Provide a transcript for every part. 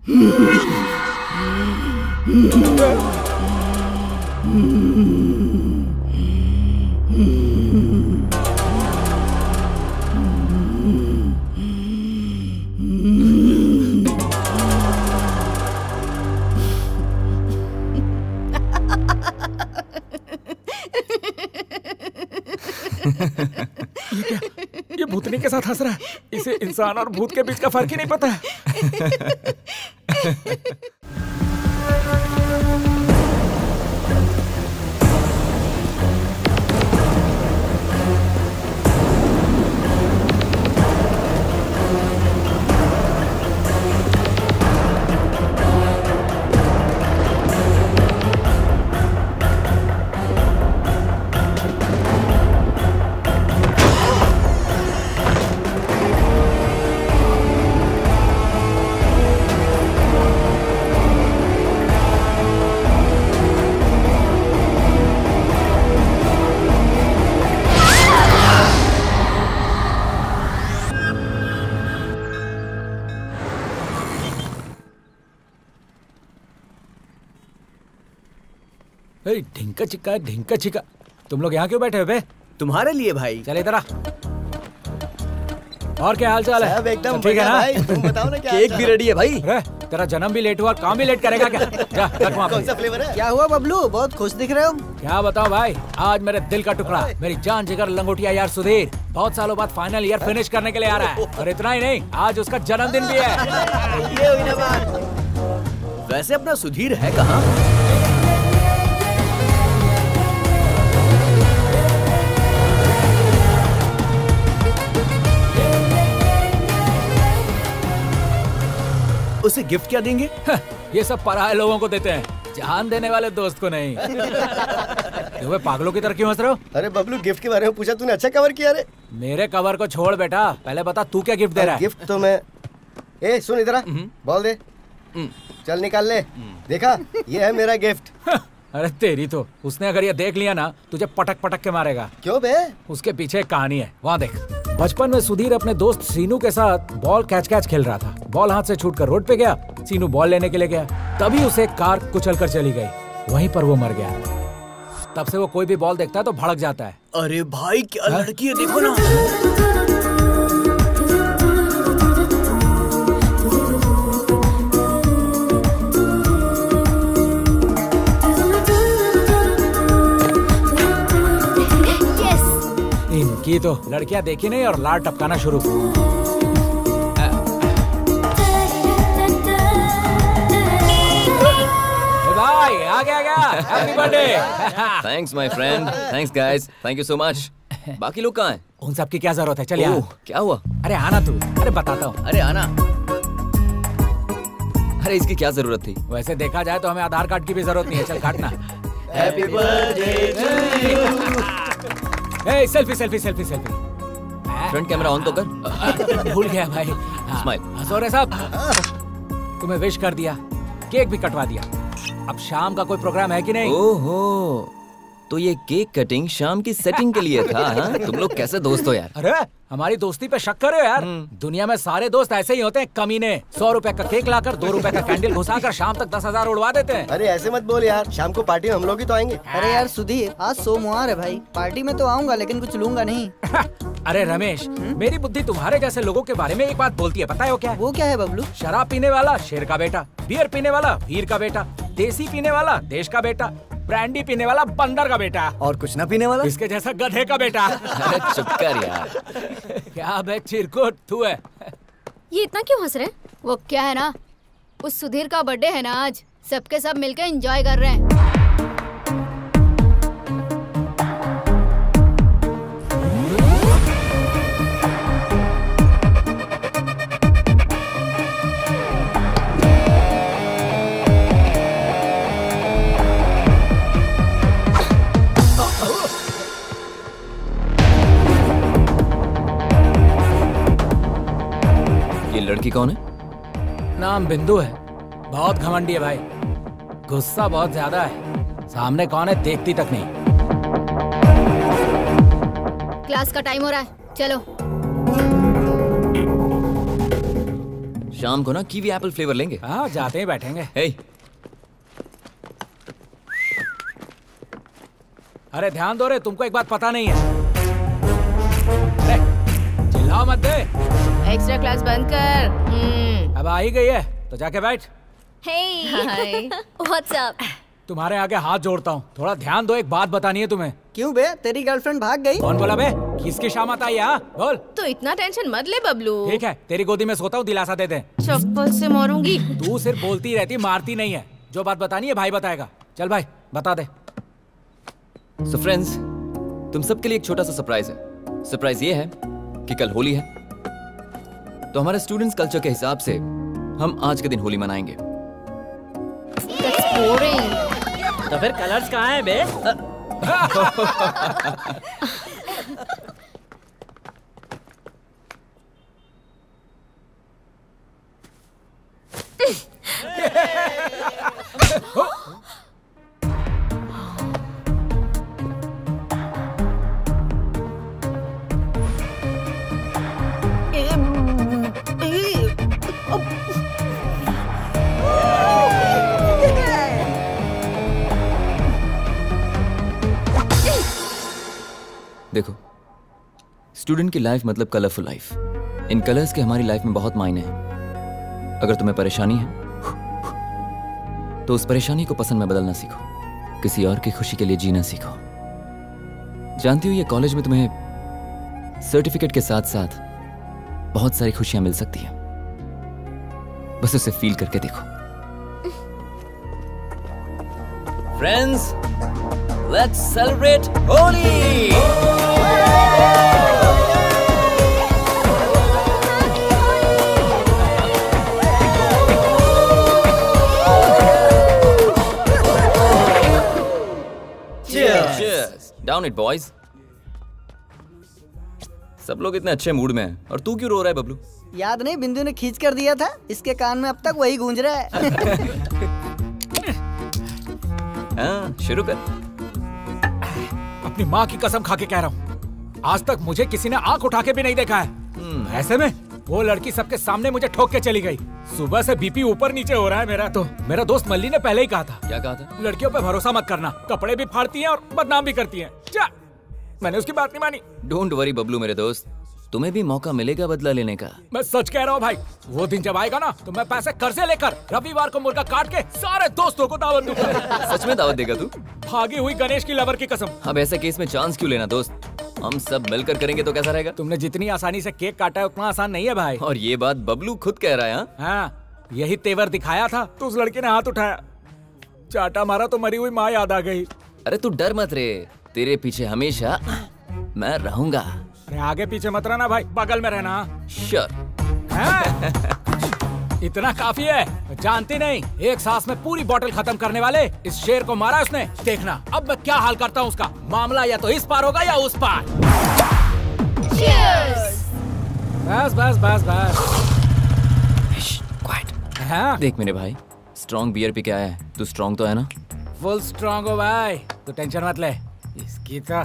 ये क्या? ये भूतनी के साथ हंस रहा है। इसे इंसान और भूत के बीच का फर्क ही नहीं पता है। ढिंका चिक्का ढिंका चिक्का, तुम लोग यहाँ क्यों बैठे हो बे? तुम्हारे लिए भाई। चल इधर आ। और क्या हाल चाल है? सब एकदम ठीक है ना? भाई, तुम बताओ ना क्या केक भी रेडी है भाई। तेरा जन्म भी लेट हुआ, काम भी लेट करेगा क्या? जा, कौन सा फ्लेवर है? क्या हुआ बबलू, बहुत खुश दिख रहे हो? क्या बताओ भाई, आज मेरे दिल का टुकड़ा, मेरी जान जिगर लंगोटिया यार सुधीर बहुत सालों बाद फाइनल ईयर फिनिश करने के लिए आ रहा है। और इतना ही नहीं, आज उसका जन्मदिन भी है। ये हुई ना बात। वैसे अपना सुधीर है कहाँ? उसे गिफ्ट क्या देंगे? ये सब पराये लोगों को देते हैं, जान देने वाले दोस्त को नहीं। तुम्हें पागलों की तरह क्यों हंस रहे हो? अरे बबलू, गिफ्ट के बारे में पूछा तूने, अच्छा कवर किया रे। मेरे कवर को छोड़ बेटा, पहले बता तू क्या गिफ्ट दे रहा है? गिफ्ट तो मैं, ए सुन इधर आ, बोल दे। चल निकाल ले। देखा, ये है मेरा गिफ्ट। अरे तेरी तो, उसने अगर ये देख लिया ना तुझे पटक पटक के मारेगा। क्यों बे? उसके पीछे एक कहानी है, वहाँ देख। बचपन में सुधीर अपने दोस्त सीनू के साथ बॉल कैच खेल रहा था। बॉल हाथ से छूटकर रोड पे गया। सीनू बॉल लेने के लिए गया, तभी उसे एक कार कुचल कर चली गई। वहीं पर वो मर गया। तब से वो कोई भी बॉल देखता है तो भड़क जाता है। अरे भाई क्या लड़की है, देखो ना। इनकी तो लड़कियां देखी नहीं और लार टपकाना शुरू। भाई आ गया। Happy birthday. Thanks my friend, thanks guys, thank you so much. बाकी लोग कहाँ हैं? उन सब की क्या जरूरत है, चल यार। क्या हुआ? अरे आना तू। अरे बताता हूँ। अरे आना। अरे इसकी क्या जरूरत थी? वैसे देखा जाए तो हमें आधार कार्ड की भी जरूरत नहीं है, चल काटना। Happy birthday to you. A selfie. Front camera on तो कर। भूल गया भाई। स्माइल। हंसो रे साहब, तुम्हें विश कर दिया, केक भी कटवा दिया। अब शाम का कोई प्रोग्राम है कि नहीं? ओहो, तो ये केक कटिंग शाम की सेटिंग के लिए था, हाँ? तुम लोग कैसे दोस्त हो यार? अरे हमारी दोस्ती पे शक करे यार। दुनिया में सारे दोस्त ऐसे ही होते हैं, कमीने। 100 रुपए का केक लाकर 2 रुपए का कैंडल घुसाकर शाम तक 10,000 उड़वा देते हैं। अरे ऐसे मत बोल यार, शाम को पार्टी में हम लोग ही तो आएंगे। अरे यार सुधीर, आज सोमवार है भाई, पार्टी में तो आऊंगा लेकिन कुछ लूंगा नहीं। अरे रमेश, मेरी बुद्धि तुम्हारे जैसे लोगों के बारे में एक बात बोलती है, पता है वो क्या? वो क्या है बबलू? शराब पीने वाला शेर का बेटा, बियर पीने वाला वीर का बेटा, देसी पीने वाला देश का बेटा, ब्रांडी पीने वाला बंदर का बेटा, और कुछ ना पीने वाला इसके जैसा गधे का बेटा। अरे चुप कर यार। क्या बे चिरकुट तू है? ये इतना क्यों हंस रहे? वो क्या है ना, उस सुधीर का बर्थडे है ना आज, सबके सब मिलकर एंजॉय कर रहे हैं। लड़की कौन है? नाम बिंदु है, बहुत घमंडी है भाई, गुस्सा बहुत ज्यादा है, सामने कौन है देखती तक नहीं। क्लास का टाइम हो रहा है, चलो। शाम को ना कीवी एप्पल फ्लेवर लेंगे। हाँ जाते ही बैठेंगे। हे, अरे ध्यान दो रे, तुमको एक बात पता नहीं है। अरे चिल्लाओ मत दे। एक्स्ट्रा क्लास बंद कर। अब आ ही गई है तो जाके बैठ। Hey, what's up? तुम्हारे आगे हाथ जोड़ता हूँ, थोड़ा ध्यान दो, एक बात बतानी है तुम्हें। क्यों बे, तेरी गर्लफ्रेंड भाग गई? कौन बोला बे? किसकी शामत आई है? बोल। तो इतना टेंशन मत ले बबलू। ठीक है, तेरी गोदी में सोता हूँ, दिलासा दे दे। चप्पल से मारूंगी। तू सिर्फ बोलती रहती, मारती नहीं है। जो बात बतानी है भाई बताएगा। चल भाई बता दे। सो फ्रेंड्स, तुम सबके लिए एक छोटा सा सरप्राइज है। सरप्राइज ये है कि कल होली है, तो हमारे स्टूडेंट्स कल्चर के हिसाब से हम आज के दिन होली मनाएंगे। That's boring. तो फिर कलर्स कहाँ हैं बे? देखो, स्टूडेंट की लाइफ मतलब कलरफुल लाइफ। इन कलर्स के हमारी लाइफ में बहुत मायने हैं। अगर तुम्हें परेशानी है तो उस परेशानी को पसंद में बदलना सीखो, किसी और की खुशी के लिए जीना सीखो। जानती हो, ये कॉलेज में तुम्हें सर्टिफिकेट के साथ साथ बहुत सारी खुशियां मिल सकती हैं, बस उसे फील करके देखो। Friends, let's celebrate Holi. Down it boys. सब लोग इतने अच्छे मूड में हैं और तू क्यों रो रहा है बबलू? याद नहीं, बिंदु ने खींच कर दिया था, इसके कान में अब तक वही गूंज रहा है। हाँ, शुरू कर। अपनी माँ की कसम खा के कह रहा हूँ, आज तक मुझे किसी ने आंख उठा के भी नहीं देखा है। ऐसे में वो लड़की सबके सामने मुझे ठोक के चली गई। सुबह से बीपी ऊपर नीचे हो रहा है मेरा। तो मेरा दोस्त मल्ली ने पहले ही कहा था। क्या कहा था? लड़कियों पे भरोसा मत करना, कपड़े भी फाड़ती हैं और बदनाम भी करती हैं। क्या? मैंने उसकी बात नहीं मानी। डोंट वरी बबलू मेरे दोस्त, तुम्हें भी मौका मिलेगा बदला लेने का। मैं सच कह रहा हूँ भाई, वो दिन जब आएगा ना तो मैं पैसे कर्जे लेकर रविवार को मुर्गा काट के सारे दोस्तों को दावत दूंगा। सच में दावत देगा तू? भागी हुई गणेश की लवर की कसम। अब ऐसे केस में चांस क्यों लेना दोस्त, हम सब मिलकर करेंगे तो कैसा रहेगा? तुमने जितनी आसानी से केक काटा है उतना आसान नहीं है भाई। और ये बात बबलू खुद कह रहा है। हाँ, यही तेवर दिखाया था तो उस लड़के ने हाथ उठाया, चाटा मारा तो मरी हुई माँ याद आ गई। अरे तू डर मत रे, तेरे पीछे हमेशा मैं रहूंगा। अरे आगे पीछे मत रहना भाई, बगल में रहना। श्योर। इतना काफी है, जानती नहीं, एक सांस में पूरी बोतल खत्म करने वाले इस शेर को मारा उसने। देखना अब मैं क्या हाल करता हूँ उसका। मामला या तो इस पार होगा या उस पार। बस बस बस बस। क्वाइट। हाँ? देख मेरे भाई, स्ट्रॉन्ग बियर पी के आया है, तू स्ट्रॉन्ग तो है ना? फुल स्ट्रॉन्ग हो भाई, तू टेंशन मत ले। इसकी तो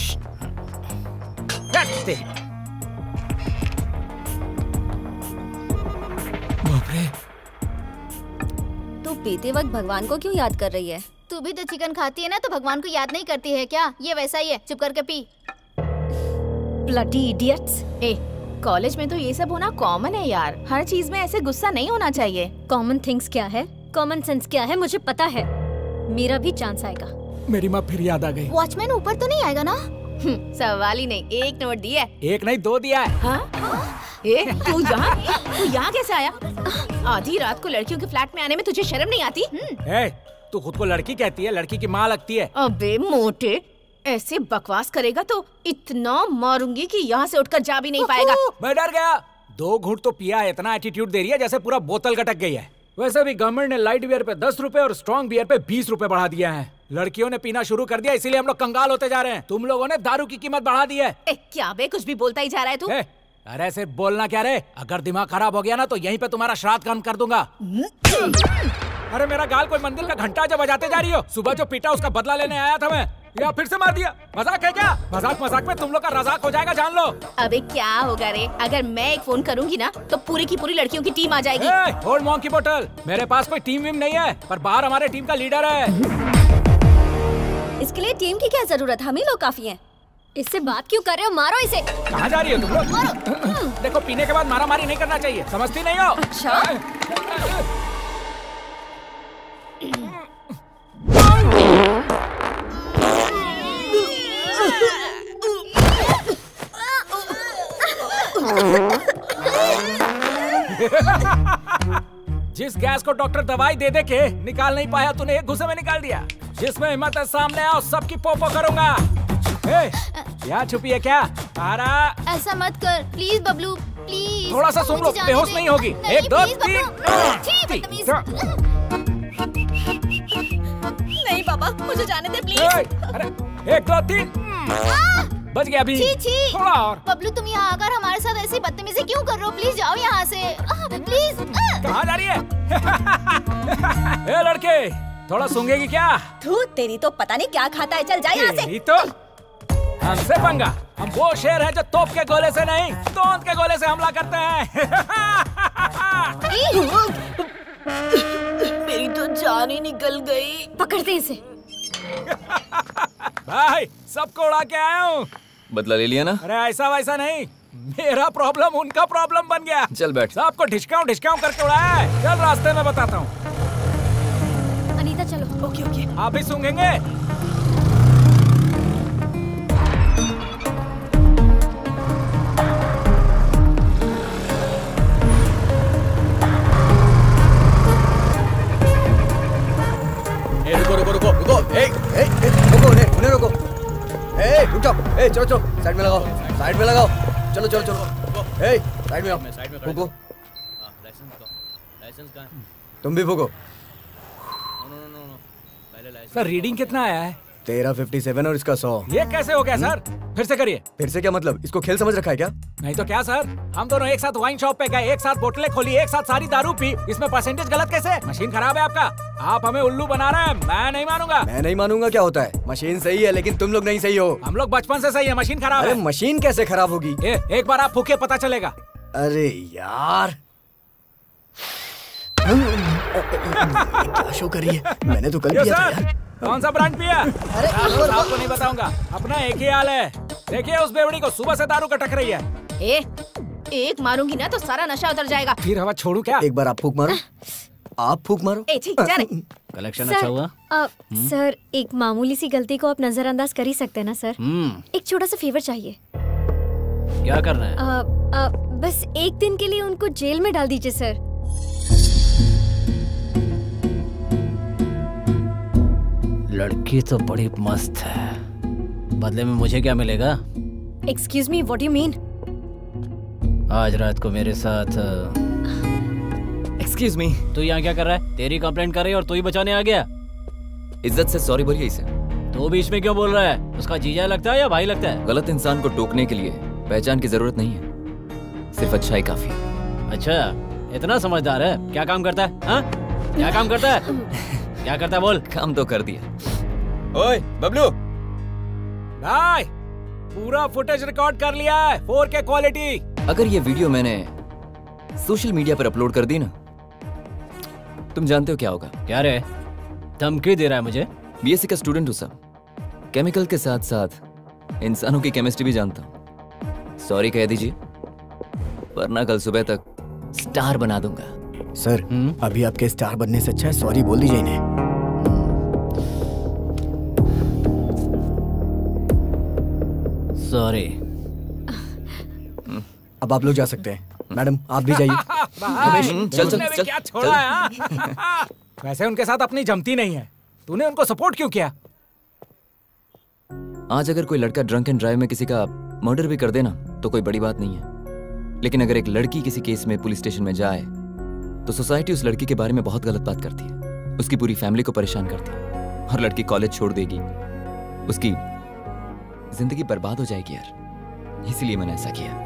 तू पीते वक्त भगवान को क्यों याद कर रही है? तू भी तो चिकन खाती है ना, तो भगवान को याद नहीं करती है क्या? ये वैसा ही है, चुप करके पी। Bloody idiots. कॉलेज में तो ये सब होना कॉमन है यार, हर चीज में ऐसे गुस्सा नहीं होना चाहिए। कॉमन थिंग्स क्या है, कॉमन सेंस क्या है, मुझे पता है। मेरा भी चांस आएगा। मेरी माँ फिर याद आ गई। वॉचमैन ऊपर तो नहीं आएगा ना? सवाल ही नहीं, एक नोट दिया है। एक नहीं दो दिया है। हाँ? तू यहाँ कैसे आया? आधी रात को लड़कियों के फ्लैट में आने में तुझे शर्म नहीं आती? तू खुद को लड़की कहती है, लड़की की माँ लगती है। अबे मोटे, ऐसे बकवास करेगा तो इतना मारूंगी कि यहाँ से उठकर जा भी नहीं पाएगा। मैं डर गया। 2 घूंट तो पिया है, इतना एटीट्यूड दे रही है जैसे पूरा बोतल गटक गई है। वैसे भी गवर्नमेंट ने लाइट बियर पे 10 रुपए और स्ट्रॉन्ग बियर पे 20 रुपए बढ़ा दिया है। लड़कियों ने पीना शुरू कर दिया, इसीलिए हम लोग कंगाल होते जा रहे हैं। तुम लोगों ने दारू की कीमत बढ़ा दी है। क्या बे, कुछ भी बोलता ही जा रहा है तू। अरे सिर्फ बोलना क्या रे, अगर दिमाग खराब हो गया ना तो यहीं पे तुम्हारा श्राद्ध कर्म कर दूंगा। अरे मेरा गाल कोई मंदिर का घंटा जब बजाते जा रही हो। सुबह जो पीटा उसका बदला लेने आया था मैं। या फिर से मार दिया। मजाक है क्या? मजाक मजाक में तुम लोग का रजाक हो जाएगा, जान लो। अबे क्या होगा रे, अगर मैं एक फोन करूंगी ना तो पूरी की पूरी लड़कियों की टीम आ जाएगी। होल्ड मॉन्ग की बोतल, मेरे पास कोई टीम वीम नहीं है, पर बाहर हमारे टीम का लीडर है। इसके लिए टीम की क्या जरूरत, हम ही लोग काफी हैं। इससे बात क्यों कर रहे हो? मारो इसे। कहाँ जा रही हो तुम लोग? देखो, पीने के बाद मारा मारी नहीं करना चाहिए, समझती नहीं हो? अच्छा। जिस गैस को डॉक्टर दवाई दे दे के निकाल नहीं पाया, तूने एक घुसे में निकाल दिया। जिसमें हिम्मत है सामने आओ, सबकी पोपो करूंगा। यहाँ छुपी है क्या? आरा, ऐसा मत कर प्लीज बबलू, प्लीज। थोड़ा सा सुन लो, बेहोश नहीं होगी। नहीं, 1 2 प्लीज 3। नहीं बाबा, मुझे जाने दे प्लीज। अरे 1 2 3 बच गया अभी। छी। थोड़ा और। बबलू, तुम यहाँ आकर हमारे साथ ऐसी बदतमीजी क्यों कर रहे हो? प्लीज जाओ यहाँ से, प्लीज। कहाँ जा रही है? ए लड़के, थोड़ा सूंघेगी क्या? तू तेरी तो पता नहीं क्या खाता है, चल जा यहाँ से। यही तो हमसे पंगा। हम वो शेर हैं जो तोप के गोले से नहीं, तोंद के गोले से हमला करते हैं। मेरी तो जान ही निकल गई। पकड़ते इसे। भाई, सबको उड़ा के आया हूँ। बदला ले लिया ना? अरे ऐसा वैसा नहीं, मेरा प्रॉब्लम उनका प्रॉब्लम बन गया। चल बैठ। सबको ढिचकाऊं ढिचकाऊं करके उड़ाया है। चल रास्ते में बताता हूँ। अनीता चलो। Okay okay. आप भी सूंघेंगे? रुको। रुको, उन्हें रुको। रुक जाओ। चलो साइड में लगाओ। चलो साइड में आओ। फूको। तुम भी फूको। सर रीडिंग कितना आया है? तेरा 57 और इसका 100। ये कैसे हो गया सर? फिर से करिए। फिर से क्या मतलब? इसको खेल समझ रखा है क्या? नहीं तो क्या सर, हम दोनों एक साथ वाइन शॉप पे गए, एक साथ बोतलें खोली, एक साथ सारी दारू पी। इसमें परसेंटेज गलत कैसे? मशीन खराब है आपका। आप हमें उल्लू बना रहे हैं, मैं नहीं मानूंगा। मैं नहीं मानूंगा क्या होता है? मशीन सही है लेकिन तुम लोग नहीं सही हो। हम लोग बचपन से सही है, मशीन खराब अरे है। मशीन कैसे खराब होगी? एक बार आप फूके पता चलेगा। अरे यार, क्या शो कर रही है? मैंने तो कल ये किया था सर, यार। कौन सा ब्रांड पिया? अरे आपको नहीं बताऊंगा, अपना एक ही हाल है। देखिए उस बेवड़ी को, सुबह से दारू कटक रही है। एक मारूंगी ना तो सारा नशा उतर जाएगा। फिर हवा छोड़ू क्या? एक बार आप फूक मारो। आप फूक मारो। ठीक जा रे। कलेक्शन अच्छा हुआ? सर, एक मामूली सी गलती को आप नजरअंदाज कर ही सकते हैं ना सर? एक छोटा सा फेवर चाहिए। क्या करना है? बस एक दिन के लिए उनको जेल में डाल दीजिए सर। लड़की तो बड़ी मस्त है, बदले में मुझे क्या मिलेगा? Excuse me, what you mean? आज रात को मेरे साथ। एक्सक्यूज मी, तू यहाँ क्या कर रहा है? तेरी कंप्लेंट कर रही है और तू ही बचाने आ गया। इज्जत से सॉरी बोलिए इसे। तू बीच में क्यों बोल रहा है? उसका जीजा लगता है या भाई लगता है? गलत इंसान को टोकने के लिए पहचान की जरूरत नहीं है, सिर्फ अच्छाई काफी है। अच्छा, इतना समझदार है? क्या काम करता है? हाँ? क्या काम करता है? क्या करता है बोल? काम तो कर दिया। ओए बबलू, भाई पूरा फुटेज रिकॉर्ड कर लिया है, 4K क्वालिटी। अगर ये वीडियो मैंने सोशल मीडिया पर अपलोड कर दी ना, तुम जानते हो क्या होगा? क्या रे, धमकी दे रहा है मुझे? बीएससी का स्टूडेंट हूँ सर, केमिकल के साथ साथ इंसानों की केमिस्ट्री भी जानता हूँ। सॉरी कह दीजिए, वरना कल सुबह तक स्टार बना दूंगा। सर अभी आपके स्टार बनने से अच्छा है सॉरी बोल दीजिए इन्हें। सॉरी। अब आप लोग जा सकते हैं। मैडम आप भी जाइए। चल चल चल क्या छोड़ा है? हाँ? वैसे उनके साथ अपनी जमती नहीं है, तूने उनको सपोर्ट क्यों किया? आज अगर कोई लड़का ड्रंक एंड ड्राइव में किसी का मर्डर भी कर देना तो कोई बड़ी बात नहीं है, लेकिन अगर एक लड़की किसी केस में पुलिस स्टेशन में जाए तो सोसाइटी उस लड़की के बारे में बहुत गलत बात करती है, उसकी पूरी फैमिली को परेशान करती है और लड़की कॉलेज छोड़ देगी, उसकी जिंदगी बर्बाद हो जाएगी यार। इसलिए मैंने ऐसा किया।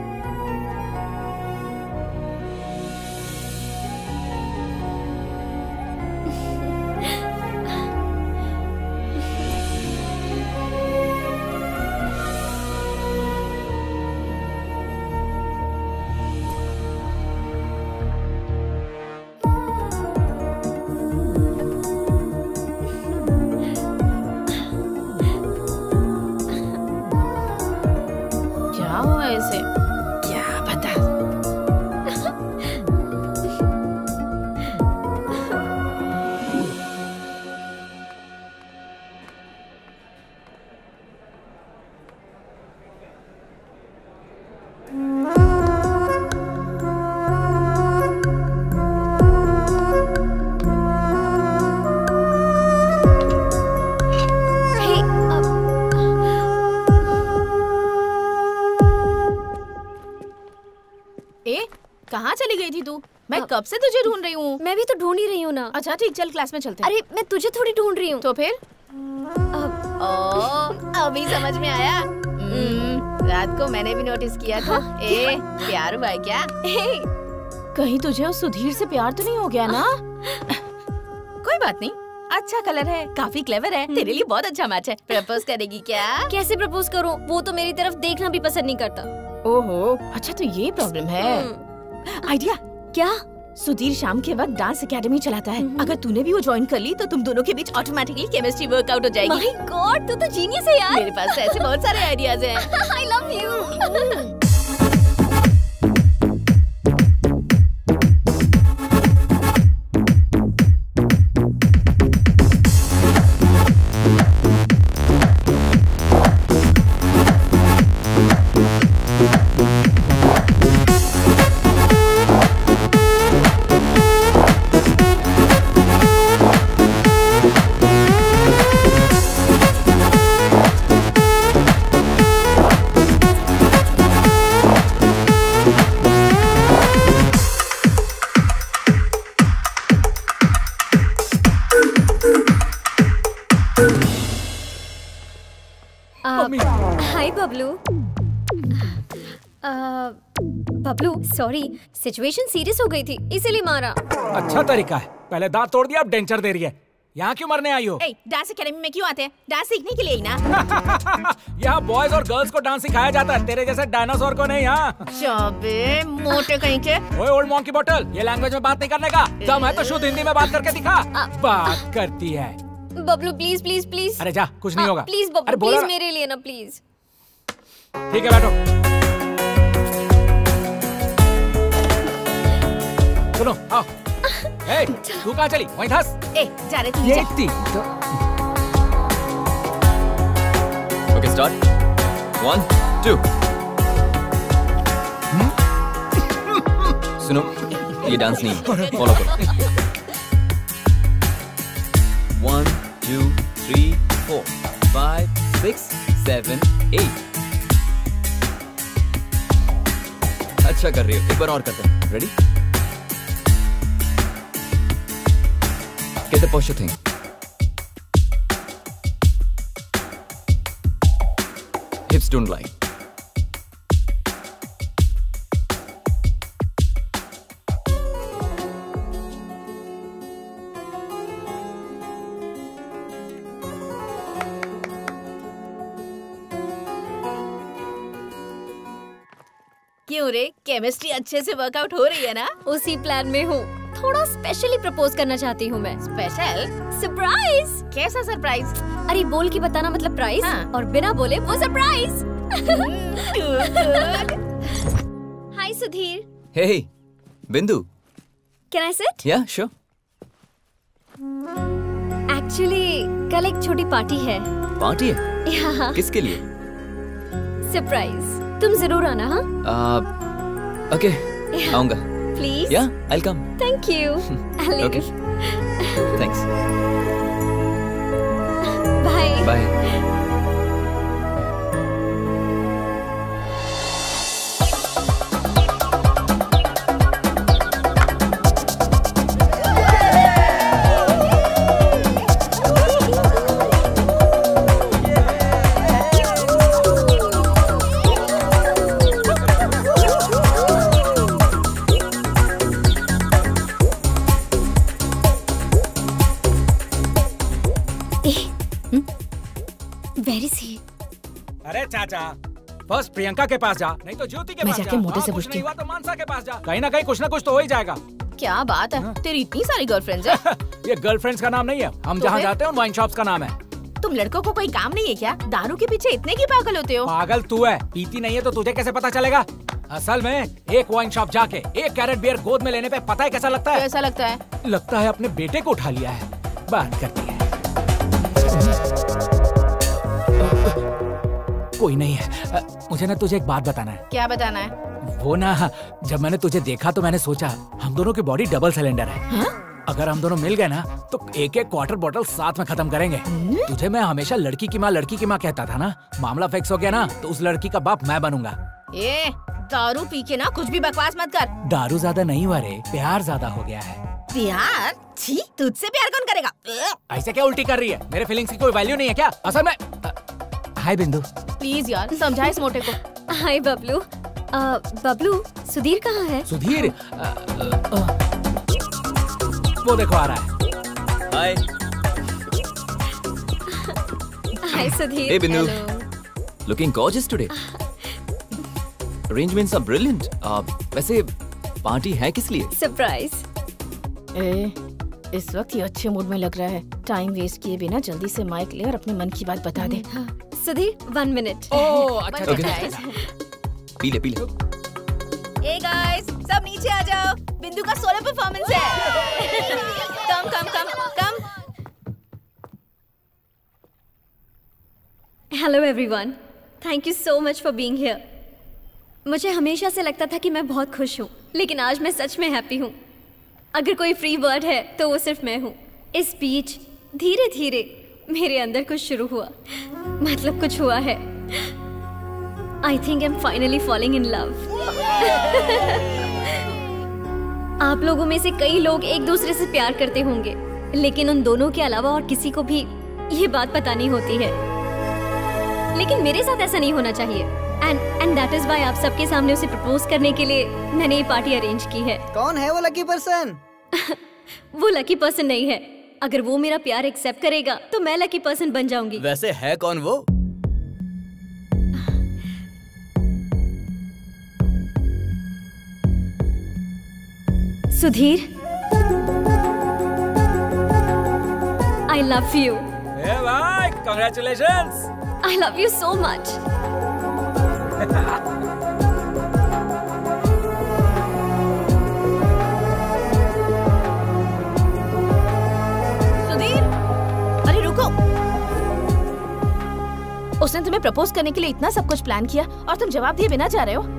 चली गई थी तू? मैं कब से तुझे ढूंढ रही हूँ। मैं भी तो ढूंढ ही रही हूँ ना। अच्छा ठीक, चल क्लास में चलते हैं। अरे मैं तुझे थोड़ी ढूंढ रही हूँ। तो फिर अभी समझ में आया। रात को मैंने भी नोटिस किया था। ए प्यार हुआ है क्या? कहीं तुझे उस सुधीर से प्यार तो नहीं हो गया ना? कोई बात नहीं, अच्छा कलर है, काफी क्लेवर है, तेरे लिए बहुत अच्छा मैच है। प्रपोज करेगी क्या? कैसे प्रपोज करूँ? वो तो मेरी तरफ देखना भी पसंद नहीं करता। ओहो, अच्छा तो ये प्रॉब्लम है। आइडिया क्या? सुधीर शाम के वक्त डांस एकेडमी चलाता है। अगर तूने भी वो ज्वाइन कर ली तो तुम दोनों के बीच ऑटोमेटिकली केमिस्ट्री वर्कआउट हो जाएगी। माय गॉड, तू तो जीनियस है यार। मेरे पास ऐसे बहुत सारे आइडियाज हैं। I love you. Hi Bablu. Bablu sorry, situation serious हो गई थी इसीलिए मारा। अच्छा तरीका है, पहले दांत तोड़ दिया अब डेंचर दे रही है। यहाँ क्यों मरने आई हो? डांस एकेडमी में क्यों आते हैं? डांस सीखने के लिए ही ना। यहाँ बॉयज और गर्ल्स को डांस सिखाया जाता है, तेरे जैसे डायनासोर को नहीं। यहाँ चाबे मोटे कहीं के। ओए ओल्ड मॉन्की बॉटल, ये लैंग्वेज में बात नहीं करने का। दम है तो शुद्ध हिंदी में बात करके दिखा। बात करती है। Bablu please please please. अरे जा, कुछ नहीं होगा। प्लीज बबलू प्लीज मेरे लिए ना प्लीज। ठीक है बैठो। सुनो आओ। ए, तू कहाँ चली? वहीं धंस। जा रहे तू। ये इतनी ओके स्टार्ट। 1 2। सुनो, ये डांस नहीं, फॉलो करो। 1 2 3 4 5 6 7 8। अच्छा कर रही हो, एक बार और करते हैं। Ready? Get the posture thing. Hips don't lie. क्यों रे, केमिस्ट्री अच्छे से वर्कआउट हो रही है ना? उसी प्लान में हूँ। थोड़ा स्पेशली प्रपोज करना चाहती हूँ मैं। स्पेशल? सरप्राइज। कैसा सरप्राइज? अरे बोल के बताना मतलब प्राइस। हाँ। और बिना बोले वो surprise. Hi Sudhir. Hey, Bindu. Can I sit? Yeah, sure. Actually कल एक छोटी पार्टी है। पार्टी है? यहाँ किसके लिए? सरप्राइज। तुम जरूर आना। हाँ ओके, आऊंगा। Please. Yeah, I'll come. Thank you. Okay. Thanks. Bye. Bye. अरे चाचा, फर्स्ट प्रियंका के पास जा, नहीं तो ज्योति के मैं पास जा। जाके मोटे से कुछ पूछती नहीं हुआ तो मानसा के पास जा। कहीं ना कहीं कुछ ना कुछ तो हो ही जाएगा। क्या बात है, तेरी इतनी सारी गर्लफ्रेंड्स है। ये गर्लफ्रेंड्स का नाम नहीं है, हम तो जहाँ फिर? जाते हैं उन वाइन शॉप्स का नाम है। तुम लड़कों को कोई काम नहीं है क्या? दारू के पीछे इतने की पागल होते हो? पागल तू है, पीती नहीं है तो तुझे कैसे पता चलेगा? असल में एक वाइन शॉप जाके 1 कैरेट बियर गोद में लेने पे पता है कैसा लगता है? कैसा लगता है? लगता है अपने बेटे को उठा लिया है। बात करती है। कोई नहीं है, मुझे ना तुझे एक बात बताना है। क्या बताना है? वो ना, जब मैंने तुझे देखा तो मैंने सोचा हम दोनों की बॉडी डबल सिलेंडर है। हाँ? अगर हम दोनों मिल गए ना तो एक क्वार्टर बॉटल साथ में खत्म करेंगे। तुझे मैं हमेशा लड़की की माँ कहता था ना, मामला फिक्स हो गया ना तो उस लड़की का बाप मैं बनूंगा। ये दारू पी के ना कुछ भी बकवास मत कर। दारू ज्यादा नहीं हुआ रे, प्यार ज्यादा हो गया है। प्यार? छी, तुझसे प्यार कौन करेगा? ऐसे क्या उल्टी कर रही है? मेरे फीलिंग्स की कोई वैल्यू नहीं है क्या? असल में हाय बिंदु। प्लीज यार समझा इस मोटे को। हाय बबलू। बबलू, सुधीर कहाँ है? सुधीर वो देखो आ रहा है। Hi. Hi Sudhir. Hey Bindu. Looking gorgeous today. Arrangements are brilliant. वैसे पार्टी है किस लिए? सरप्राइज। इस वक्त ये अच्छे मूड में लग रहा है। टाइम वेस्ट किए बिना जल्दी से माइक ले और अपने मन की बात बता दे। हाँ। सुधीर 1 मिनट। ओह अच्छा Okay. अच्छा। पी ले। Hey guys, सब नीचे आ जाओ। बिंदु का सोलो परफॉर्मेंस है। Come. Hello everyone, thank you so much for being here. मुझे हमेशा से लगता था कि मैं बहुत खुश हूँ, लेकिन आज मैं सच में हैप्पी हूँ। अगर कोई फ्री वर्ड है तो वो सिर्फ मैं हूँ। इस बीच धीरे धीरे मेरे अंदर कुछ शुरू हुआ, मतलब कुछ हुआ है। I think I am finally falling in love. आप लोगों में से कई लोग एक दूसरे से प्यार करते होंगे, लेकिन उन दोनों के अलावा और किसी को भी ये बात पता नहीं होती है। लेकिन मेरे साथ ऐसा नहीं होना चाहिए। एंड दैट इज व्हाई आप सबके सामने उसे प्रपोज करने के लिए मैंने ये पार्टी अरेंज की है। कौन है वो लकी पर्सन? वो लकी पर्सन नहीं है। अगर वो मेरा प्यार एक्सेप्ट करेगा तो मैं लकी पर्सन बन जाऊंगी। वैसे है कौन वो? Sudhir, I love you. ए भाई, congratulations. I love you so much. Sudhir, अरे रुको। उसने तुम्हें प्रपोज करने के लिए इतना सब कुछ प्लान किया और तुम जवाब दिए बिना जा रहे हो।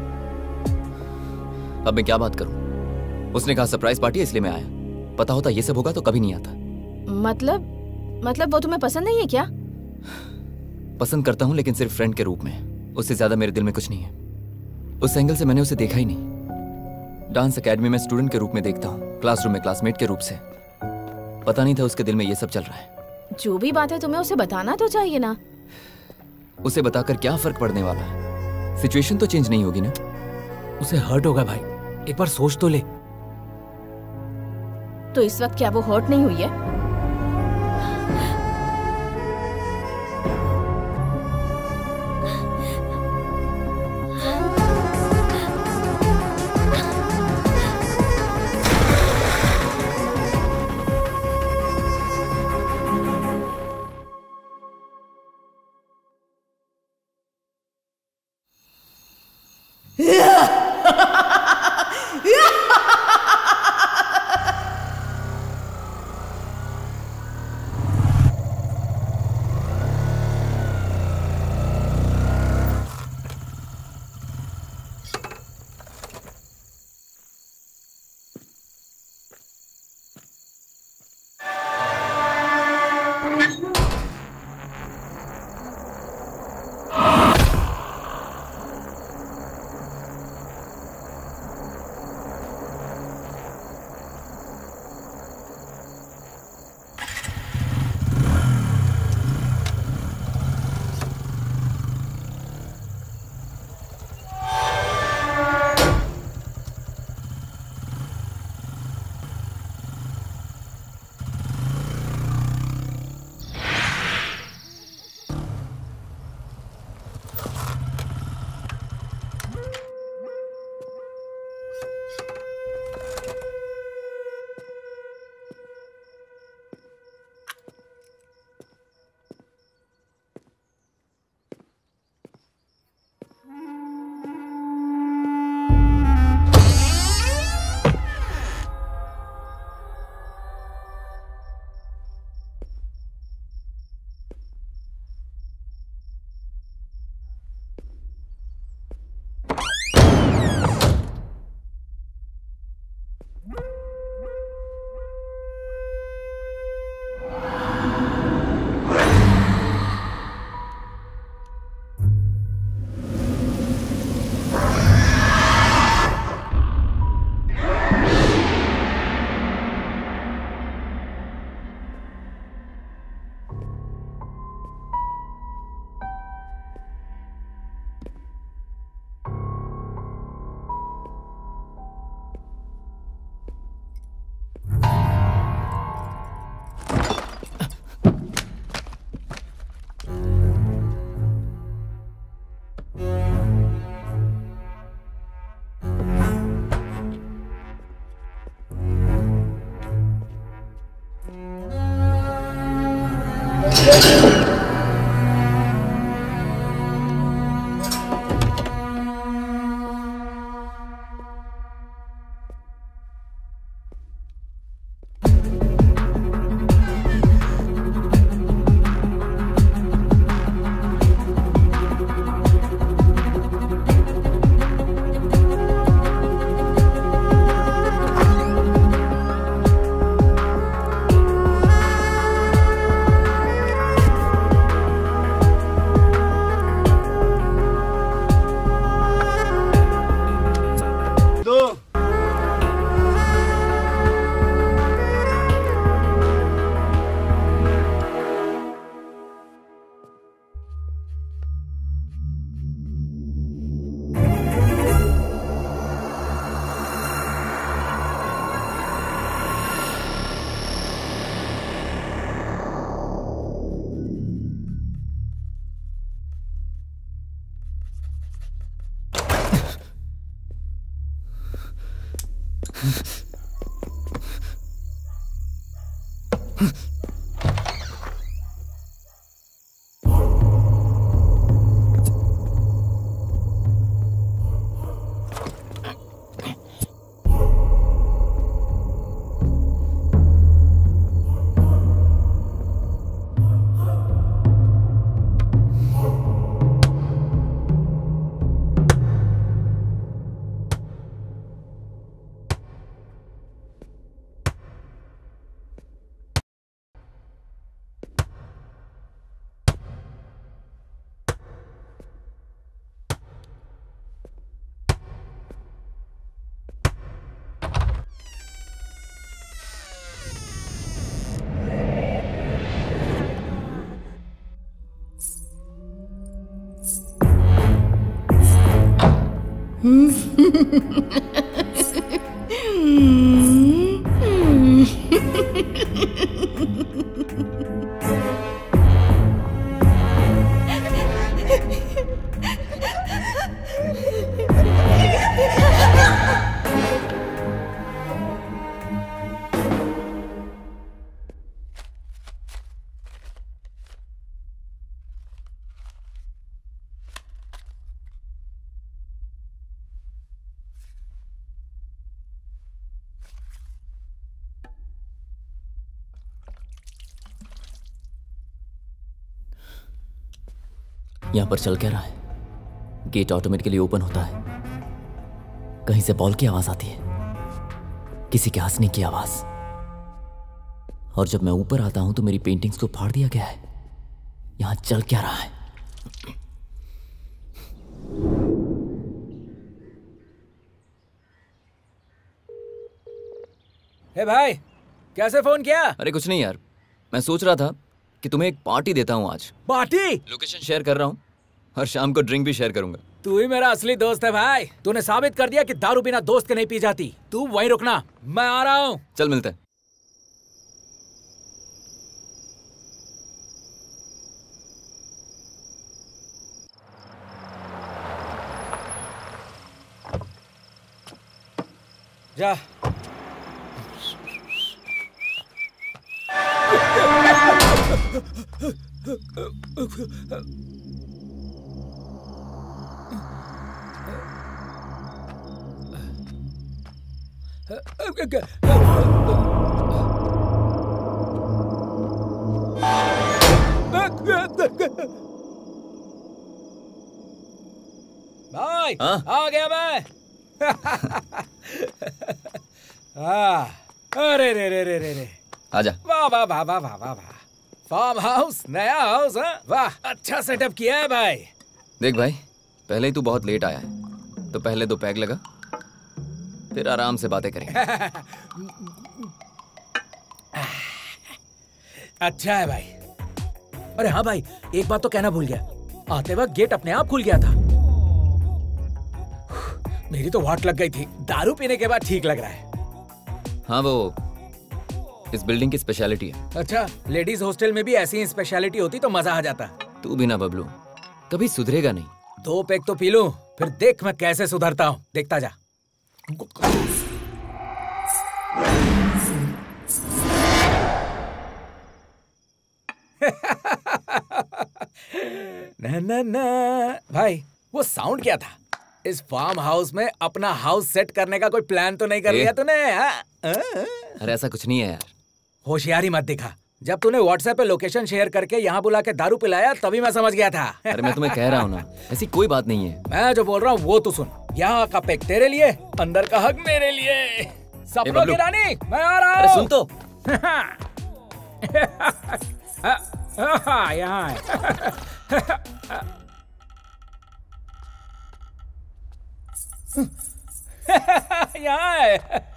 अब मैं क्या बात करूं? उसने कहा सरप्राइज पार्टी, इसलिए मैं आया। पता होता ये सब होगा तो कभी नहीं आता। मतलब वो तुम्हें पसंद नहीं है क्या? पसंद करता हूं, लेकिन सिर्फ फ्रेंड के रूप में। उससे ज्यादा मेरे दिल में कुछ नहीं है। उस एंगल से मैंने उसे देखा ही नहीं। डांस एकेडमी में स्टूडेंट के रूप में देखता हूँ, क्लासरूम में क्लासमेट के रूप से। पता नहीं था उसके दिल में ये सब चल रहा है। जो भी बात है तुम्हें उसे बताना तो चाहिए ना। उसे बताकर क्या फर्क पड़ने वाला है? सिचुएशन तो चेंज नहीं होगी ना। उसे हर्ट होगा भाई, एक बार सोच तो ले। तो इस वक्त क्या वो हर्ट नहीं हुई है? यहां पर चल क्या रहा है? गेट ऑटोमेटिकली ओपन होता है। कहीं से बॉल की आवाज आती है, किसी के हंसने की आवाज। और जब मैं ऊपर आता हूं तो मेरी पेंटिंग्स को फाड़ दिया गया है। यहां चल क्या रहा है? हे भाई, कैसे फोन किया? अरे कुछ नहीं यार, मैं सोच रहा था कि तुम्हें एक पार्टी देता हूं आज। पार्टी? लोकेशन शेयर कर रहा हूं और शाम को ड्रिंक भी शेयर करूंगा। तू ही मेरा असली दोस्त है भाई। तूने साबित कर दिया कि दारू बिना दोस्त के नहीं पी जाती। तू वहीं रुकना, मैं आ रहा हूं। चल मिलते हैं। जा। भाई आ गया मैं। अरे रे रे रे रे रे, आजा। वाह वाह वाह वाह वाह वाह वाह, फार्म हाउस, नया हाउस। वाह, अच्छा सेटअप किया है भाई। देख भाई, पहले ही तू बहुत लेट आया है, तो पहले 2 पैग लगा, फिर आराम से बातें करेंगे। अच्छा है भाई। अरे हाँ भाई, एक बात तो कहना भूल गया। आते वक्त गेट अपने आप खुल गया था। मेरी तो वाट लग गई थी। दारू पीने के बाद ठीक लग रहा है। हाँ, वो इस बिल्डिंग की स्पेशलिटी है। अच्छा, लेडीज हॉस्टल में भी ऐसी ही स्पेशलिटी होती तो मजा आ जाता। तू भी ना बबलू, कभी सुधरेगा नहीं। 2 पैग तो पी लूं, फिर देख मैं कैसे सुधरता हूँ। देखता जा। भाई वो साउंड क्या था? इस फार्म हाउस में अपना हाउस सेट करने का कोई प्लान तो नहीं कर लिया तूने? अरे ऐसा कुछ नहीं है यार। होशियारी मत दिखा। जब तूने व्हाट्सएप पे लोकेशन शेयर करके यहाँ बुला के दारू पिलाया तभी मैं समझ गया था। अरे मैं तुम्हें कह रहा हूँ ना, ऐसी कोई बात नहीं है। मैं जो बोल रहा हूँ वो तू सुन। यहाँ का पेक तेरे लिए, अंदर का हक मेरे लिए। सपनों की रानी मैं आ रहा हूँ। अरे सुन तो। यहाँ है। यहाँ है।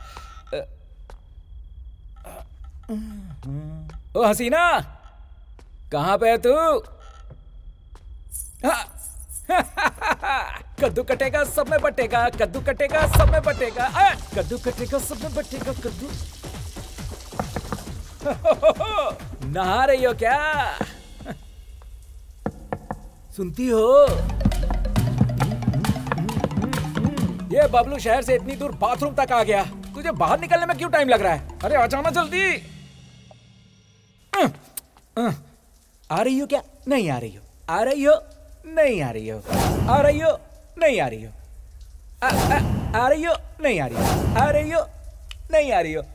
ओ हसीना, कहाँ पे है तू? कद्दू कटेगा सब में बटेगा, कद्दू कटेगा सब में बटेगा, कद्दू कटेगा सब में बटेगा कद्दू। नहा रही हो क्या? सुनती हो? ये बबलू शहर से इतनी दूर बाथरूम तक आ गया, तुझे बाहर निकलने में क्यों टाइम लग रहा है? अरे आ जाना जल्दी। आ रही हो क्या? नहीं आ रही हो? आ रही हो? नहीं आ रही हो? आ रही हो? नहीं आ रही हो? आ रही हो? नहीं आ रही हो? आ रही हो? नहीं आ रही हो?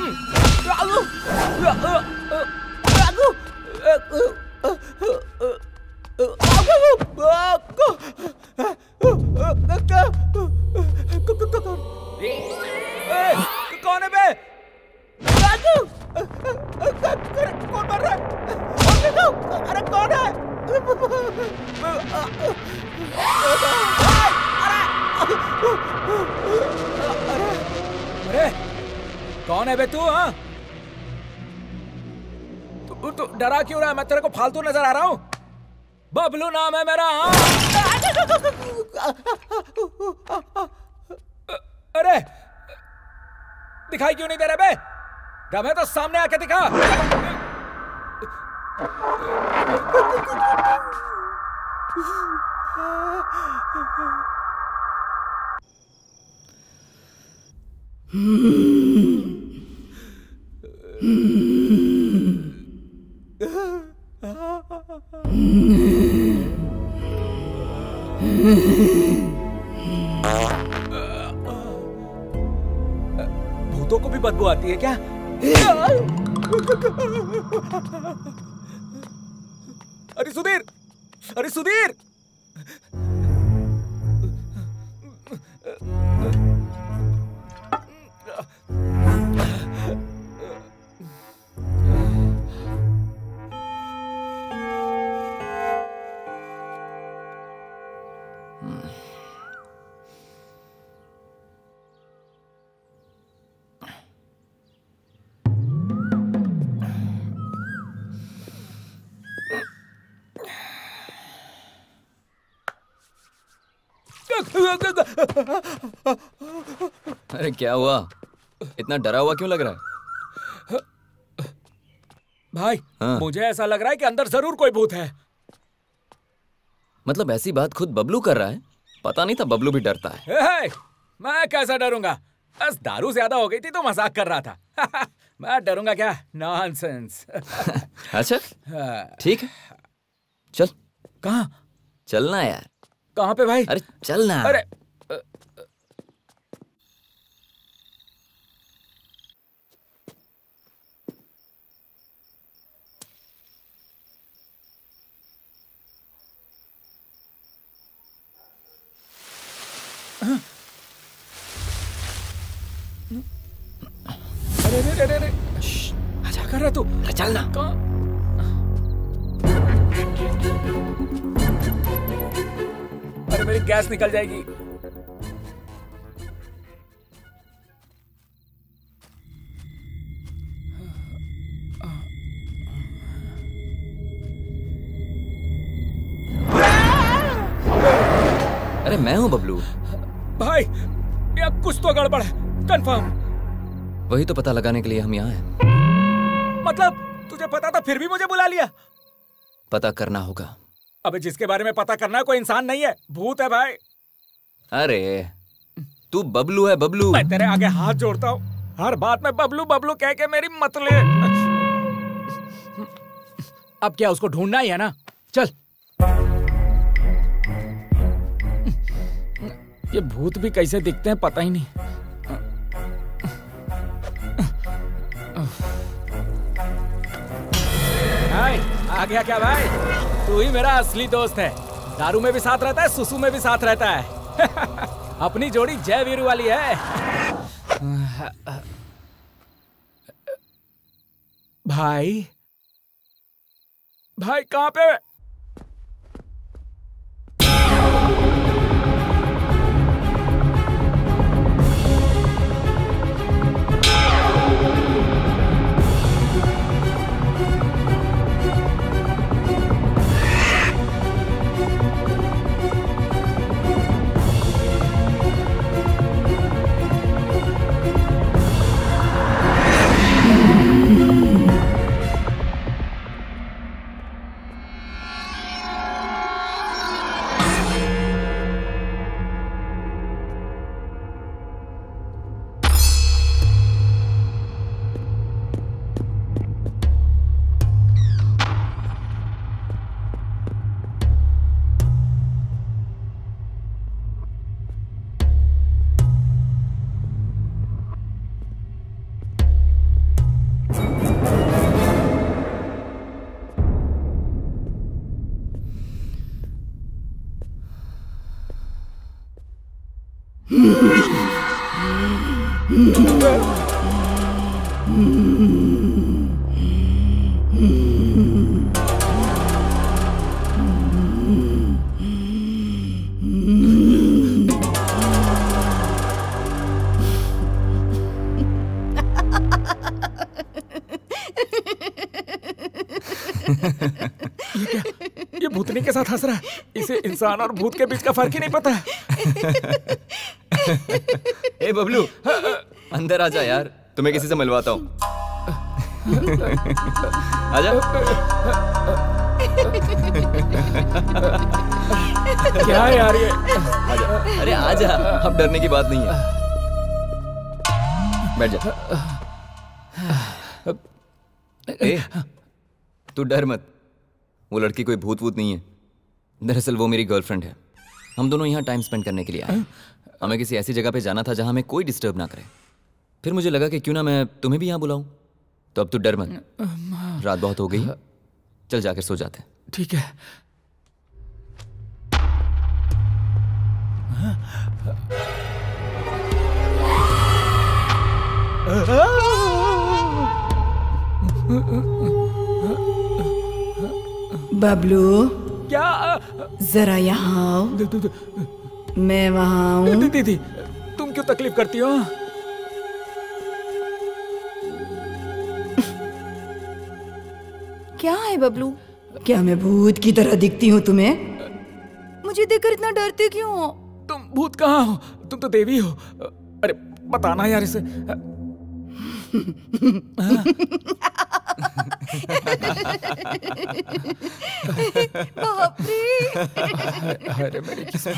कौन है बे? कौन मर रहा है? अरे कौन है? अरे कौन है बे तू? हाँ तू डरा क्यों रहा है? मैं तेरे को फालतू नजर आ रहा हूँ? बबलू नाम है मेरा। हाँ अरे दिखाई क्यों नहीं दे रहे बे? दम है तो सामने आके दिखा। भूतों को भी बदबू आती है क्या? अरे सुधीर, अरे सुधीर, अरे क्या हुआ? इतना डरा हुआ क्यों लग रहा है? भाई हाँ। मुझे ऐसा लग रहा है कि अंदर जरूर कोई भूत है। मतलब ऐसी बात खुद बबलू कर रहा है? पता नहीं था बबलू भी डरता है। हे, मैं कैसा डरूंगा? बस दारू ज्यादा हो गई थी तो मजाक कर रहा था। मैं डरूंगा क्या? नॉनसेंस। अच्छा ठीक है, चल। कहाँ? चलना यार। कहाँ पे भाई? अरे चलना। अरे अरे क्या कर रहा तू? चलना। अरे मेरी गैस निकल जाएगी। अरे मैं हूँ बबलू। भाई या कुछ तो गड़बड़ है, कंफर्म। वही तो पता लगाने के लिए हम यहाँ हैं। मतलब तुझे पता था फिर भी मुझे बुला लिया? पता करना होगा। अबे जिसके बारे में पता करना है कोई इंसान नहीं है, भूत है भाई। अरे तू बबलू है, बबलू। मैं तेरे आगे हाथ जोड़ता हूँ, हर बात में बबलू बबलू कह के मेरी मत ले। अब क्या उसको ढूंढना ही है ना? चल। ये भूत भी कैसे दिखते हैं पता ही नहीं। भाई आ गया क्या भाई? तू ही मेरा असली दोस्त है। दारू में भी साथ रहता है, सुसु में भी साथ रहता है। अपनी जोड़ी जय वीरू वाली है। भाई भाई कहाँ पे? ये भूतनी के साथ हंस रहा है। इसे इंसान और भूत के बीच का फर्क ही नहीं पता है। ए बबलू, अंदर आ जा यार, तुम्हें किसी से मिलवाता हूँ। आजा। क्या है यार ये? आजा, अरे आजा, अब डरने की बात नहीं है। बैठ जा। ए, तू डर मत, वो लड़की कोई भूत वूत नहीं है। दरअसल वो मेरी गर्लफ्रेंड है। हम दोनों यहाँ टाइम स्पेंड करने के लिए आए। हमें किसी ऐसी जगह पे जाना था जहाँ हमें कोई डिस्टर्ब ना करे। फिर मुझे लगा कि क्यों ना मैं तुम्हें भी यहाँ बुलाऊं। तो अब तू डर मत, रात बहुत हो गई, चल जाकर सो जाते हैं। ठीक है। बबलू, क्या? जरा यहाँ आओ। मैं वहाँ हूँ। दीदी, तुम क्यों तकलीफ करती हो? क्या है बबलू? क्या मैं भूत की तरह दिखती हूँ तुम्हें? मुझे देखकर इतना डरते क्यों हो? तुम भूत कहाँ हो? तुम तो देवी हो। अरे बताना यार इसे। बाप रे। अरे मेरी किस्मत।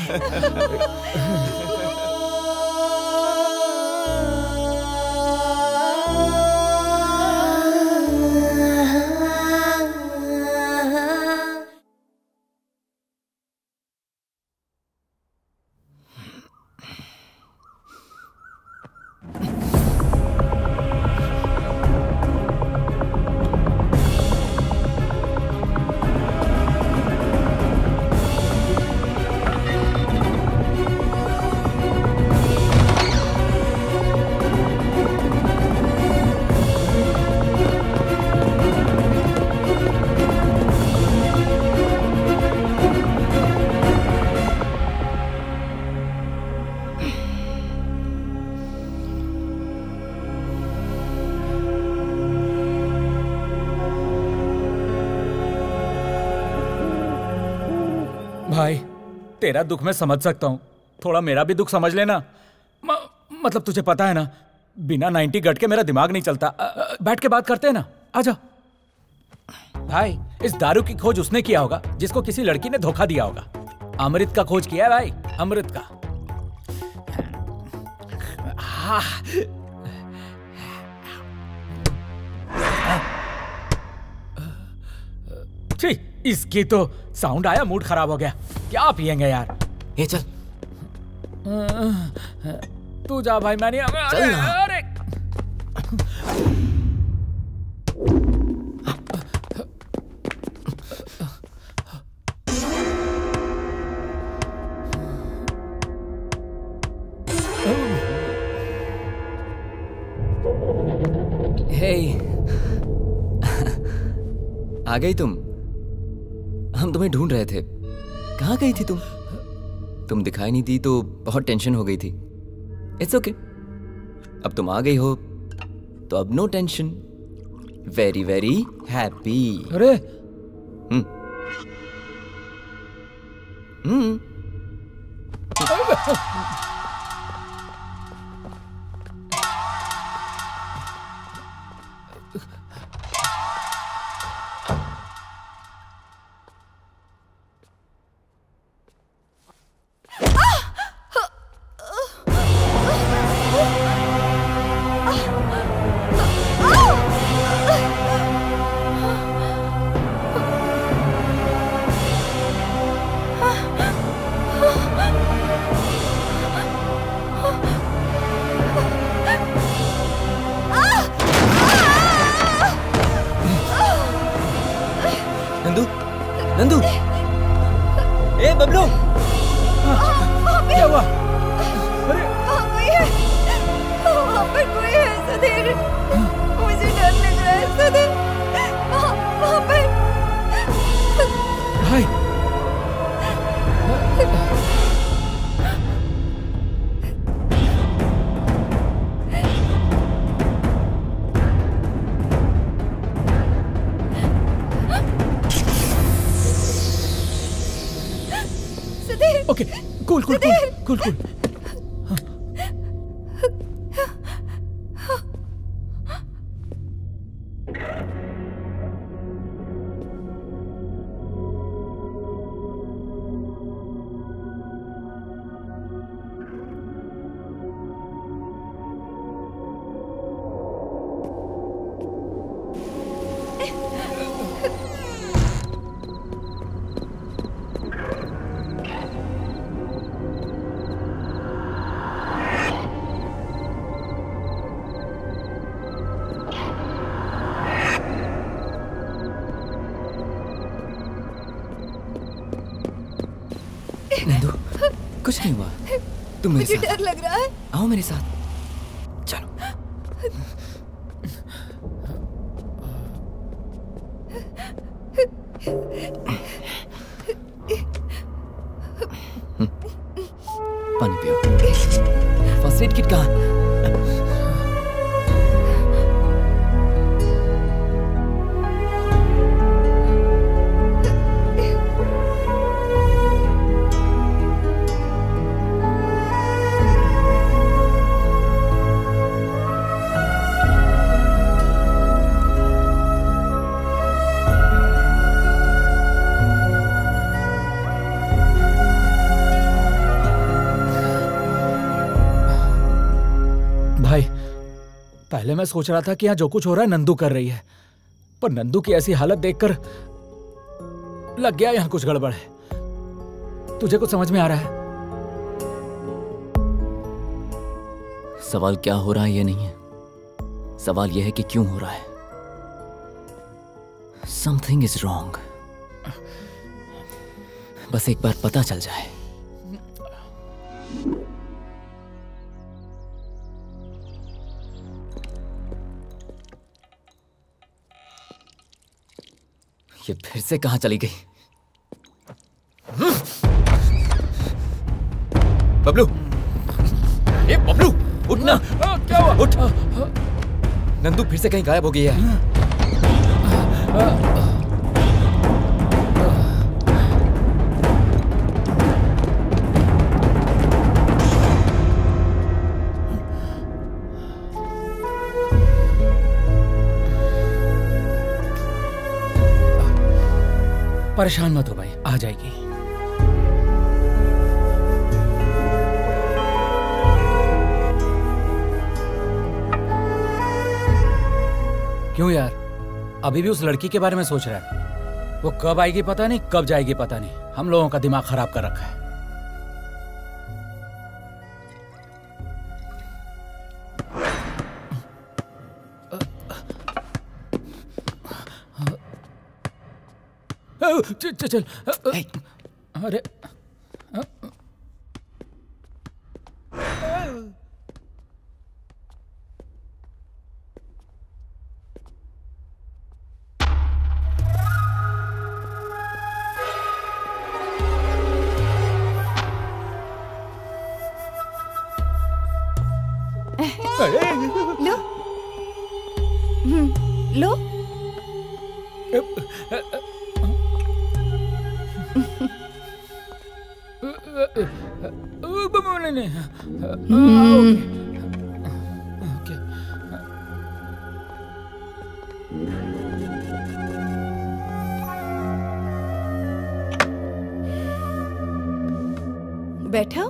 भाई तेरा दुख मैं समझ सकता हूँ, थोड़ा मेरा भी दुख समझ लेना। मतलब तुझे पता है ना, बिना 90 गट के मेरा दिमाग नहीं चलता। बैठ के बात करते हैं ना, आजा। भाई इस दारू की खोज उसने किया होगा जिसको किसी लड़की ने धोखा दिया होगा। अमृत का खोज किया है भाई, अमृत का। छी, इसकी तो साउंड आया, मूड खराब हो गया। क्या पिएंगे यार? ये चल। तू जा भाई, मैं नहीं। चल ना। अरे हे, आ गई तुम। हम तुम्हें ढूंढ रहे थे। कहाँ गई थी तुम? तुम दिखाई नहीं दी तो बहुत टेंशन हो गई थी। इट्स ओके, अब तुम आ गई हो तो अब no tension. Very very happy. अरे नंदू, नंदू, ए बबलू, क्या हुआ? वहाँ पर कोई है सुधीर, मुझे डर लग रहा है सुधीर, वहाँ पर। भाई okay, cool cool cool cool. Nandu, कुछ नहीं हुआ। तुम मेरे मुझे साथ डर लग रहा है। आओ मेरे साथ, चलो। पानी पियो। फर्स्ट एड किट कहाँ? पहले मैं सोच रहा था कि यहाँ जो कुछ हो रहा है नंदू कर रही है, पर नंदू की ऐसी हालत देखकर लग गया यहाँ कुछ गड़बड़ है। तुझे कुछ समझ में आ रहा है? सवाल क्या हो रहा है ये नहीं है, सवाल यह है कि क्यों हो रहा है। Something is wrong. बस एक बार पता चल जाए। ये फिर से कहां चली गई? बबलू, ए बबलू, उठना। क्या हुआ? उठ। नंदू फिर से कहीं गायब हो गई है। परेशान मत हो भाई, आ जाएगी। क्यों यार, अभी भी उस लड़की के बारे में सोच रहा है? वो कब आएगी पता नहीं, कब जाएगी पता नहीं। हम लोगों का दिमाग खराब कर रखा है। चल चल। अरे लो लो। बैठो।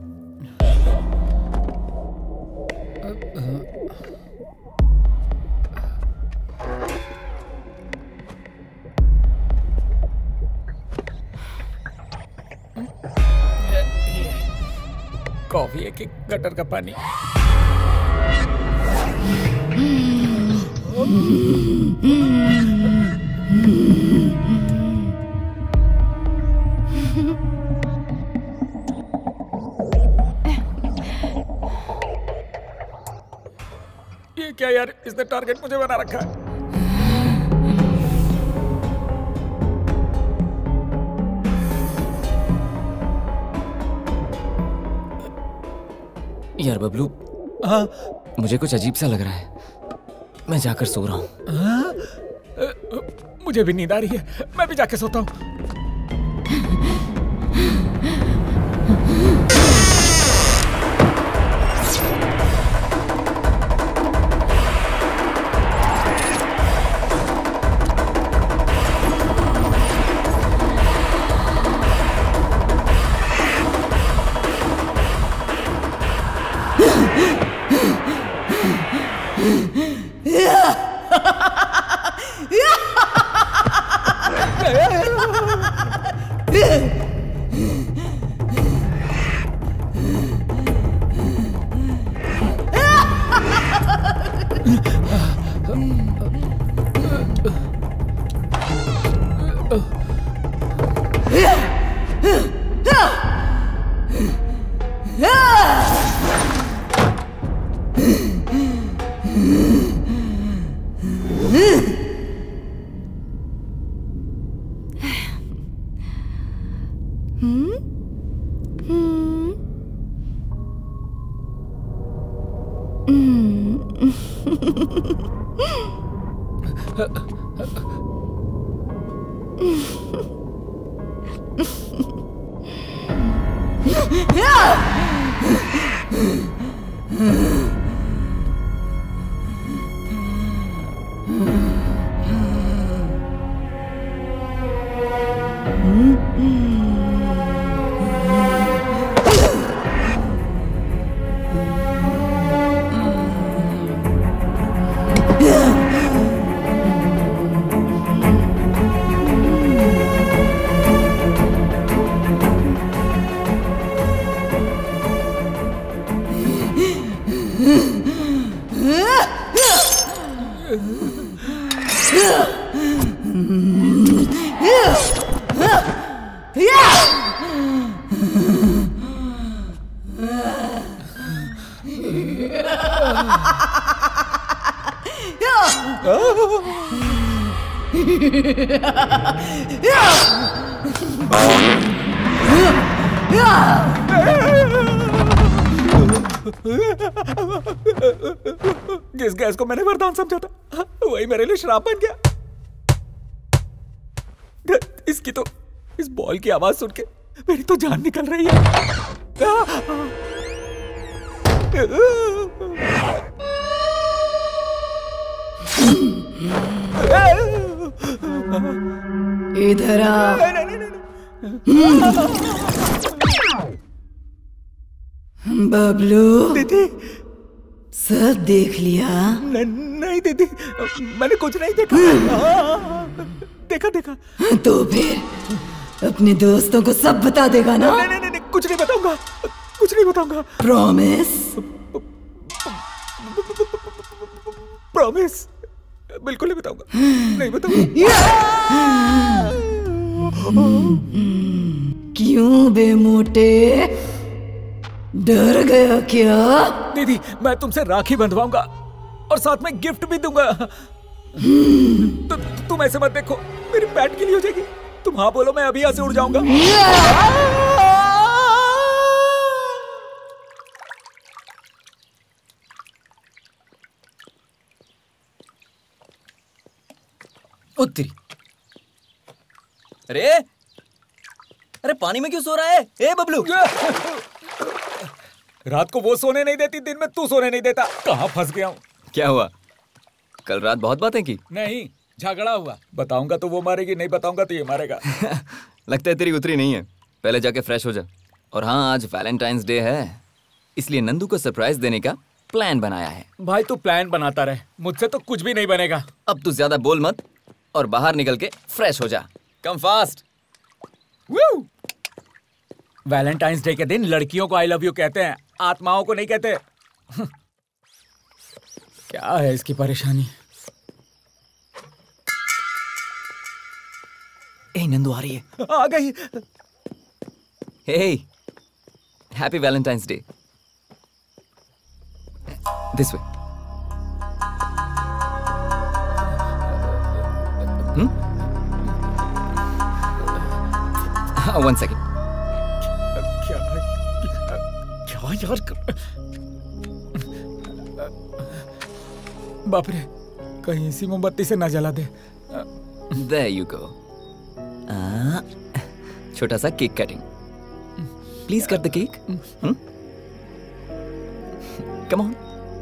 कॉफी है कि गटर का पानी? ये क्या यार, इसने टारगेट मुझे बना रखा है। यार बबलू, मुझे कुछ अजीब सा लग रहा है। मैं जाकर सो रहा हूँ। मुझे भी नींद आ रही है, मैं भी जाके सोता हूँ। जिस गैस को मैंने वरदान समझा था वही मेरे लिए श्राप बन गया। इसकी तो, इस बॉल की आवाज सुन के मेरी तो जान निकल रही है। इधर आ। बबलू दीदी, सब देख लिया? नहीं दीदी, मैंने कुछ नहीं देखा। देखा देखा। तो फिर अपने दोस्तों को सब बता देगा ना? नहीं, कुछ नहीं बताऊंगा, कुछ नहीं बताऊंगा। प्रॉमिस? प्रॉमिस, बिल्कुल नहीं बताऊंगा, नहीं बताऊंगा। बे मोटे, डर गया क्या? दीदी मैं तुमसे राखी बंधवाऊंगा और साथ में गिफ्ट भी दूंगा। तुम ऐसे मत देखो, मेरी पैट गिली हो जाएगी। तुम हाँ बोलो, मैं अभी यहाँ से उड़ जाऊंगा। उत्तरी। अरे पानी में क्यों सो रहा है? ए बबलू। रात को वो सोने नहीं देती, दिन में तू सोने नहीं देता। कहाँ फंस गया हूँ? क्या हुआ? कल रात बहुत बातें की। नहीं, झगड़ा हुआ। बताऊंगा तो वो मारेगी, नहीं बताऊंगा तो ये मारेगा। लगता है तेरी उतरी नहीं है। पहले जाके फ्रेश हो जा। और हाँ, आज वैलेंटाइंस डे है, इसलिए नंदू को सरप्राइज देने का प्लान बनाया है। भाई तू प्लान बनाता रहे, मुझसे तो कुछ भी नहीं बनेगा। अब तू ज्यादा बोल मत और बाहर निकल के फ्रेश हो जा। Come fast. वैलेंटाइंस डे के दिन लड़कियों को आई लव यू कहते हैं, आत्माओं को नहीं कहते। क्या है इसकी परेशानी? ए नंदू आ रही है। आ गई। Hey, happy Valentine's day. This way. One second. क्या यार? बाप रे, कहीं इसी मोमबत्ती से ना जला दे। There you go. छोटा सा cake cutting. Please cut the cake. Come on.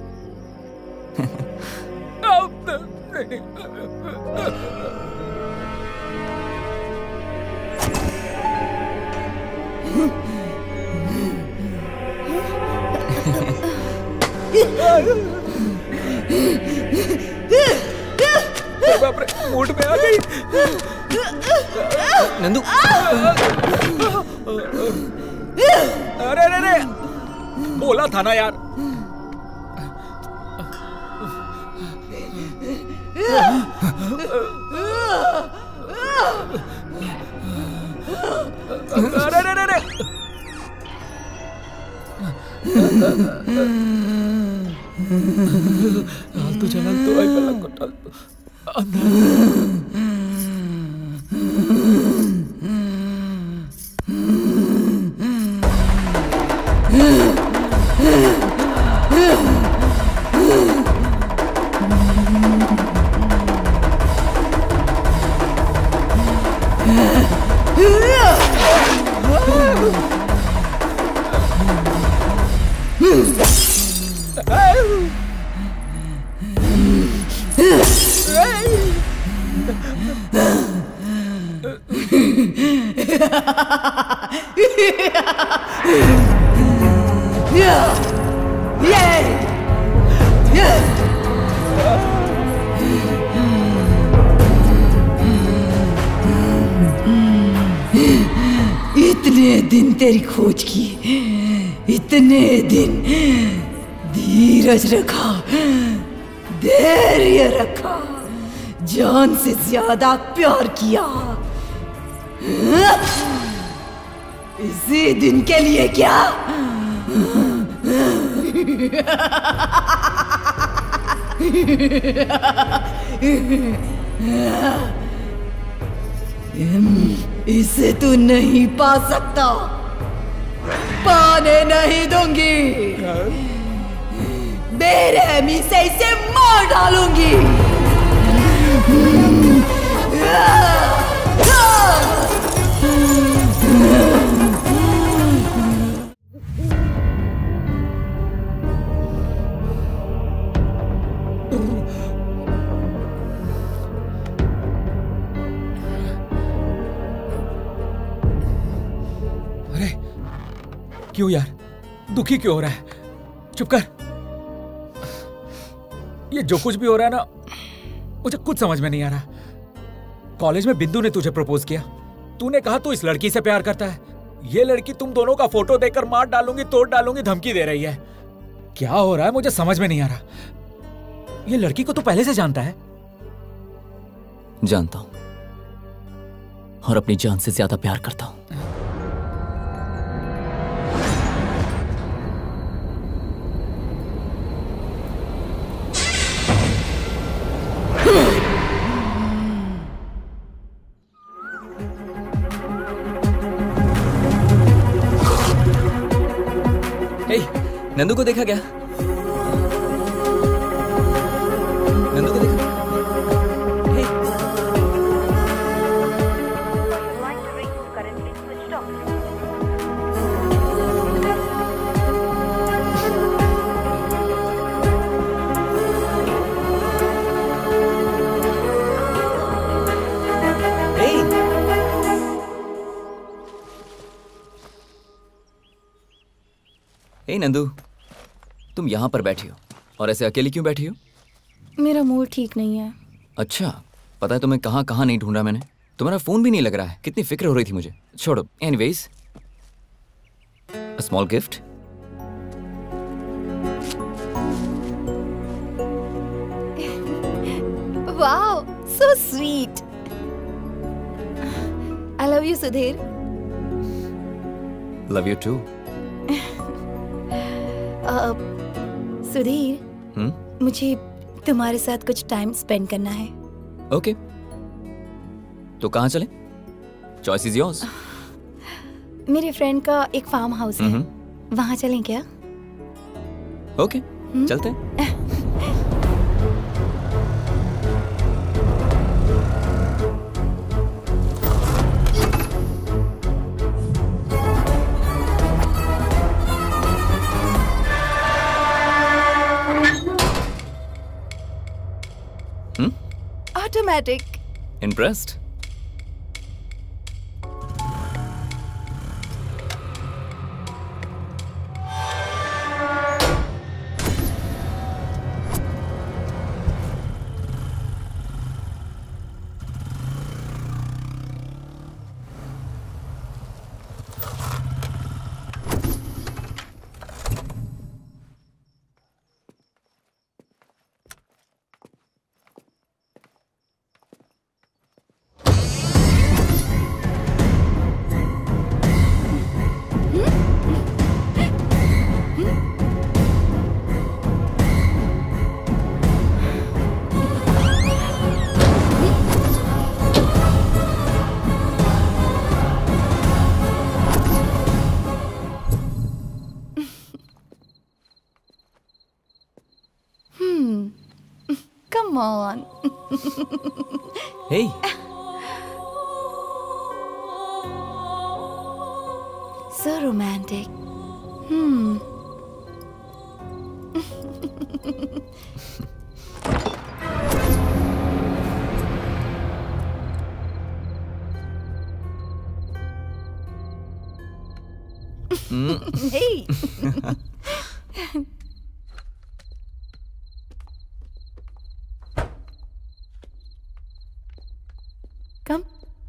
बाप रे, मूड में आ गई। नंदू। अरे अरे अरे, बोला था ना यार। अरे अरे अरे, तो चल तो आई पलक को टल तो इतने दिन तेरी खोज की, इतने दिन धीरज रखा, धैर्य रखा, जान से ज्यादा प्यार किया। इसी दिन के लिए क्या? इसे तू नहीं पा सकता, पाने नहीं दूंगी। बेरहमी से इसे मार डालूंगी। क्यों यार, दुखी क्यों हो रहा है? चुप कर। ये जो कुछ भी हो रहा है ना, मुझे कुछ समझ में नहीं आ रहा। कॉलेज में बिंदु ने तुझे प्रपोज किया, तूने कहा तू इस लड़की से प्यार करता है। ये लड़की तुम दोनों का फोटो देखकर मार डालूंगी, तोड़ डालूंगी धमकी दे रही है। क्या हो रहा है मुझे समझ में नहीं आ रहा। ये लड़की को तू पहले से जानता है? जानता हूं, और अपनी जान से ज्यादा प्यार करता हूं। नंदू को देखा क्या? नंदू को देखा? हे। हे नंदू, तुम यहाँ पर बैठी हो और ऐसे अकेली क्यों बैठी हो? मेरा मूड ठीक नहीं है। अच्छा, पता है तुम्हें कहाँ कहाँ नहीं ढूंढा मैंने? तुम्हारा फोन भी नहीं लग रहा है। कितनी फिक्र हो रही थी मुझे। छोड़ो, anyways, a small gift. Wow, so sweet. I love you Sudhir. Love you too. Sudhir, मुझे तुम्हारे साथ कुछ टाइम स्पेंड करना है। ओके, तो कहाँ चले? Choice is yours. मेरे फ्रेंड का एक फार्म हाउस है, वहाँ चलें क्या? ओके, चलते हैं। Automatic. Impressed? Come on. Hey. So romantic. Hey. Come.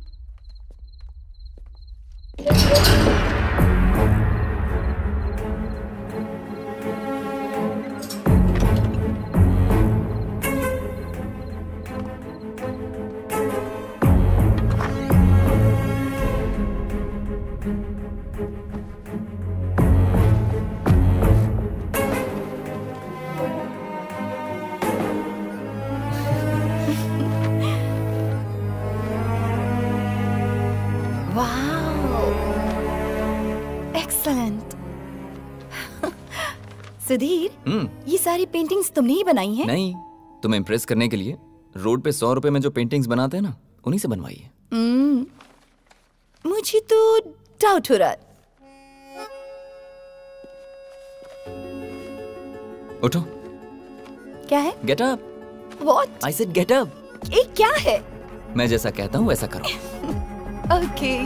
Sudhir, ये सारी पेंटिंग्स तुमने ही बनाई हैं? नहीं, तुम्हें इम्प्रेस करने के लिए रोड पे 100 रुपए में जो पेंटिंग्स बनाते हैं ना, उन्हीं से बनवाई है। मुझे तो डाउट हो रहा है। उठो। क्या है? Get up. What? I said get up. ये क्या है? मैं जैसा कहता हूँ वैसा करो। Okay.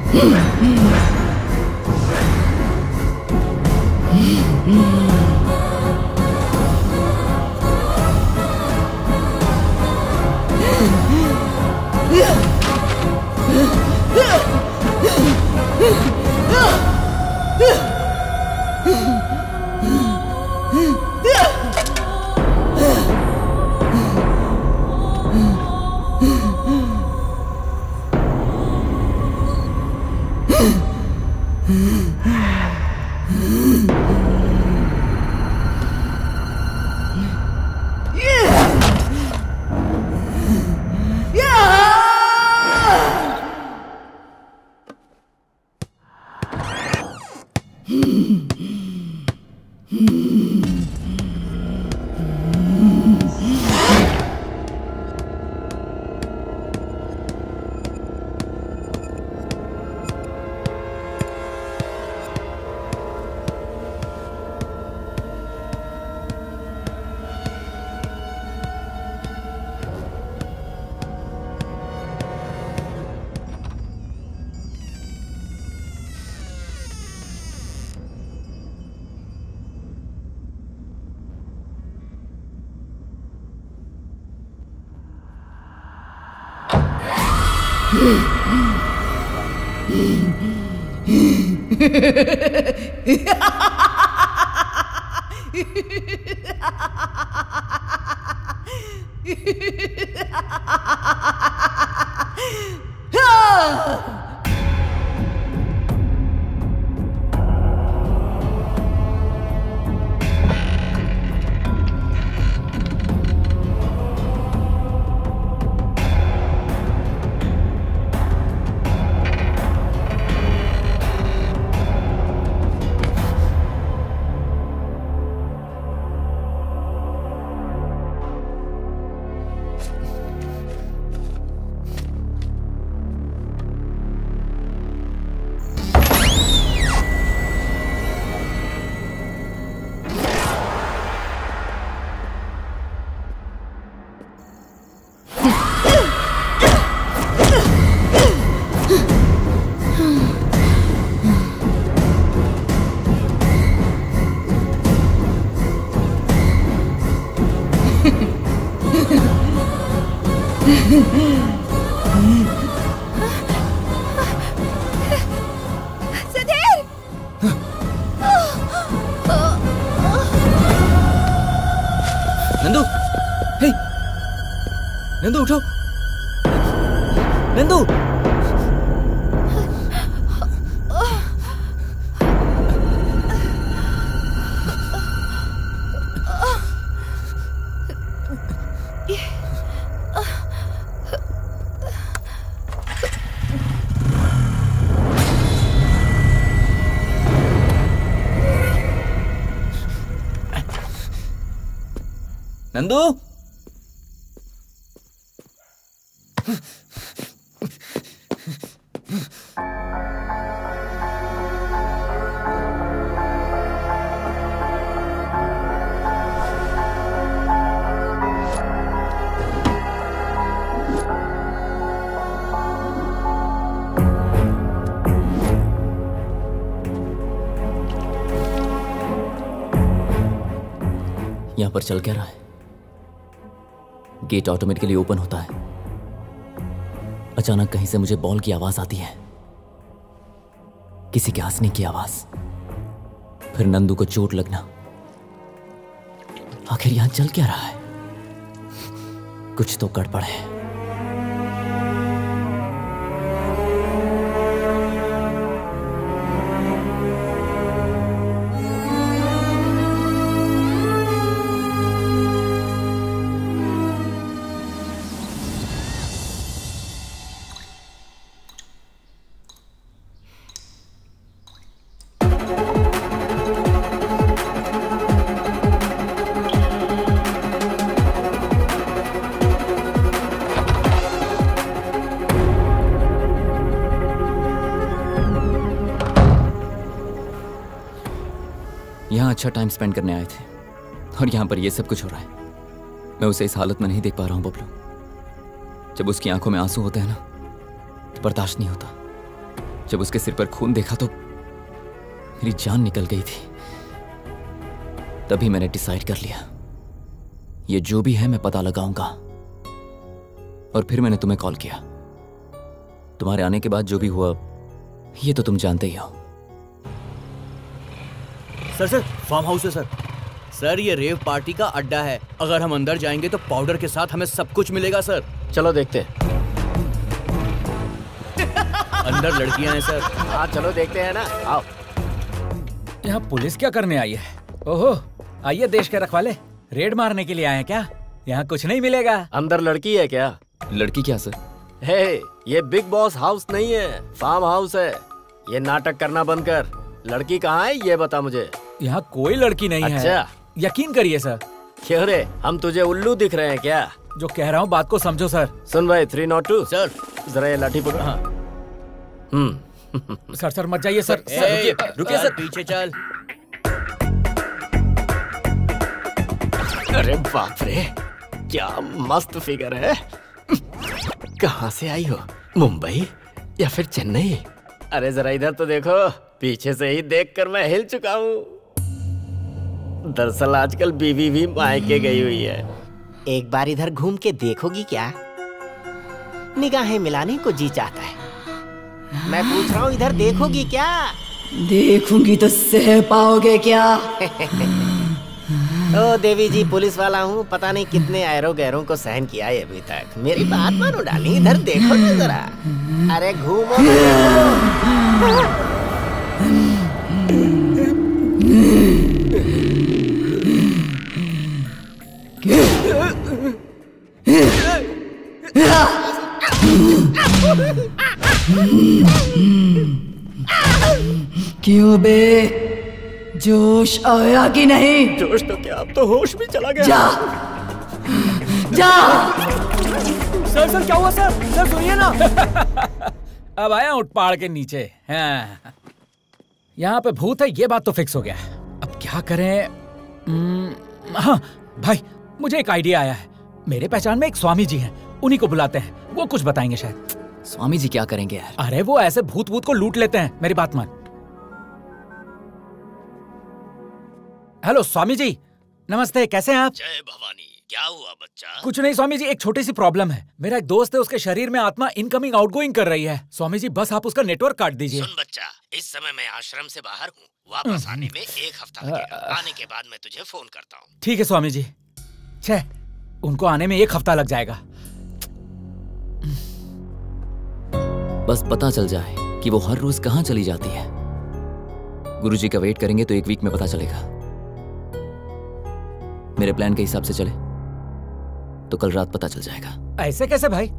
नंदू, हे, नंदू उठो, नंदू। नंदू, यहां पर चल क्या रहा है? गेट ऑटोमेटिकली ओपन होता है। अचानक कहीं से मुझे बॉल की आवाज आती है, किसी के हंसने की आवाज, फिर नंदू को चोट लगना। आखिर यहां चल क्या रहा है? कुछ तो गड़बड़ है। यहाँ अच्छा टाइम स्पेंड करने आए थे और यहाँ पर ये सब कुछ हो रहा है। मैं उसे इस हालत में नहीं देख पा रहा हूँ बबलू। जब उसकी आंखों में आंसू होते हैं ना तो बर्दाश्त नहीं होता। जब उसके सिर पर खून देखा तो मेरी जान निकल गई थी। तभी मैंने डिसाइड कर लिया, ये जो भी है मैं पता लगाऊंगा। और फिर मैंने तुम्हें कॉल किया। तुम्हारे आने के बाद जो भी हुआ ये तो तुम जानते ही हो। सर फार्म हाउस है सर। सर ये रेव पार्टी का अड्डा है। अगर हम अंदर जाएंगे तो पाउडर के साथ हमें सब कुछ मिलेगा सर। चलो देखते हैं। अंदर लड़कियां हैं सर। हाँ चलो देखते हैं ना, आओ। यहाँ पुलिस क्या करने आई है? ओहो, आइए देश के रखवाले, रेड मारने के लिए आए हैं क्या? यहाँ कुछ नहीं मिलेगा। अंदर लड़की है क्या? लड़की क्या सर? हे, ये बिग बॉस हाउस नहीं है, फार्म हाउस है। ये नाटक करना बंद कर। लड़की कहाँ है ये बता मुझे। यहाँ कोई लड़की नहीं है। अच्छा, यकीन करिए सर। क्यों रे, हम तुझे उल्लू दिख रहे हैं क्या? जो कह रहा हूँ बात को समझो सर। सुन भाई 302 सर, जरा ये लाठी पकड़। हाँ। सर मत जाइए सर। रुकिए सर, पीछे चल। अरे बाप रे, क्या मस्त फिगर है। कहाँ से आई हो, मुंबई या फिर चेन्नई? अरे जरा इधर तो देखो, पीछे से ही देखकर मैं हिल चुका हूँ। दरअसल आजकल बीवी भी मायके गई हुई है। एक बार इधर घूम के देखोगी क्या? निगाहें मिलाने को जी चाहता है। मैं पूछ रहा हूँ, इधर देखोगी क्या? देखूंगी तो सह पाओगे क्या? ओ देवी जी, पुलिस वाला हूँ, पता नहीं कितने ऐरों गैरों को सहन किया है अभी तक। मेरी बात मानो डाली, इधर देखो ना जरा। अरे घूमो। क्यों बे, जोश आया कि नहीं? जोश तो क्या, अब तो होश भी चला गया। जा जा। सर क्या हुआ सर? सर सुनिए ना। अब आया उठ पहाड़ के नीचे। हाँ। यहाँ पे भूत है, ये बात तो फिक्स हो गया। अब क्या करें? हाँ भाई, मुझे एक आइडिया आया है। मेरे पहचान में एक स्वामी जी हैं, उन्हीं को बुलाते हैं, वो कुछ बताएंगे शायद। स्वामी जी क्या करेंगे यार? अरे वो ऐसे भूत को लूट लेते हैं, मेरी बात मान। हेलो स्वामी जी, नमस्ते, कैसे हैं आप? जय भवानी, क्या हुआ बच्चा? कुछ नहीं स्वामी जी, एक छोटी सी प्रॉब्लम है। मेरा एक दोस्त है, उसके शरीर में आत्मा इनकमिंग आउटगोइंग कर रही है। स्वामी जी बस आप उसका नेटवर्क काट दीजिए। सुन बच्चा, इस समय मैं आश्रम से बाहर हूँ, वापस आने में 1 हफ्ता लगेगा। आने के बाद मैं तुझे फोन करता हूँ। ठीक है स्वामी जी। छे, उनको आने में 1 हफ्ता लग जाएगा। बस पता चल जाए कि वो हर रोज कहाँ चली जाती है। गुरुजी का वेट करेंगे तो 1 वीक में पता चलेगा। मेरे प्लान के हिसाब से चले तो कल रात पता चल जाएगा। ऐसे कैसे भाई?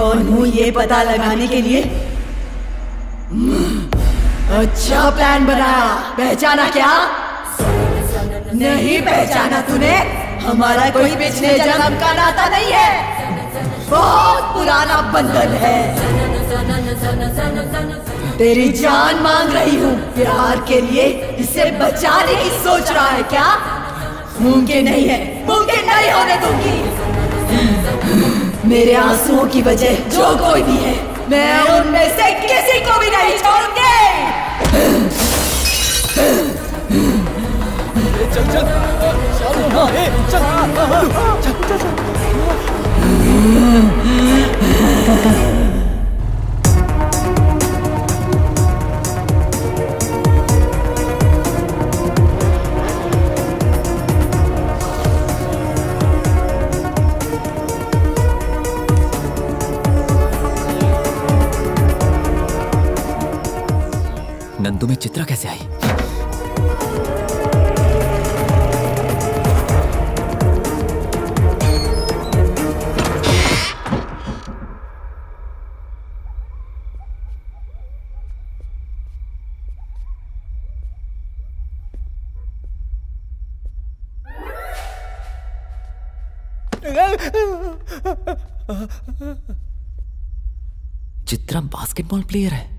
कौन हूँ ये पता लगाने के लिए अच्छा प्लान बनाया। पहचाना क्या? नहीं पहचाना तूने? हमारा कोई पिछले जन्म का नाता नहीं है, बहुत पुराना बंधन है। तेरी जान मांग रही हूँ प्यार के लिए, इसे बचाने की सोच रहा है क्या? मुमकिन नहीं है, मुमकिन नहीं होने दूंगी। मेरे आंसुओं की वजह जो कोई भी है, मैं उनमें से किसी को भी नहीं छोड़ूंगी। चल चल नंदू में चित्रा कैसे आई? चित्रा बास्केटबॉल प्लेयर है।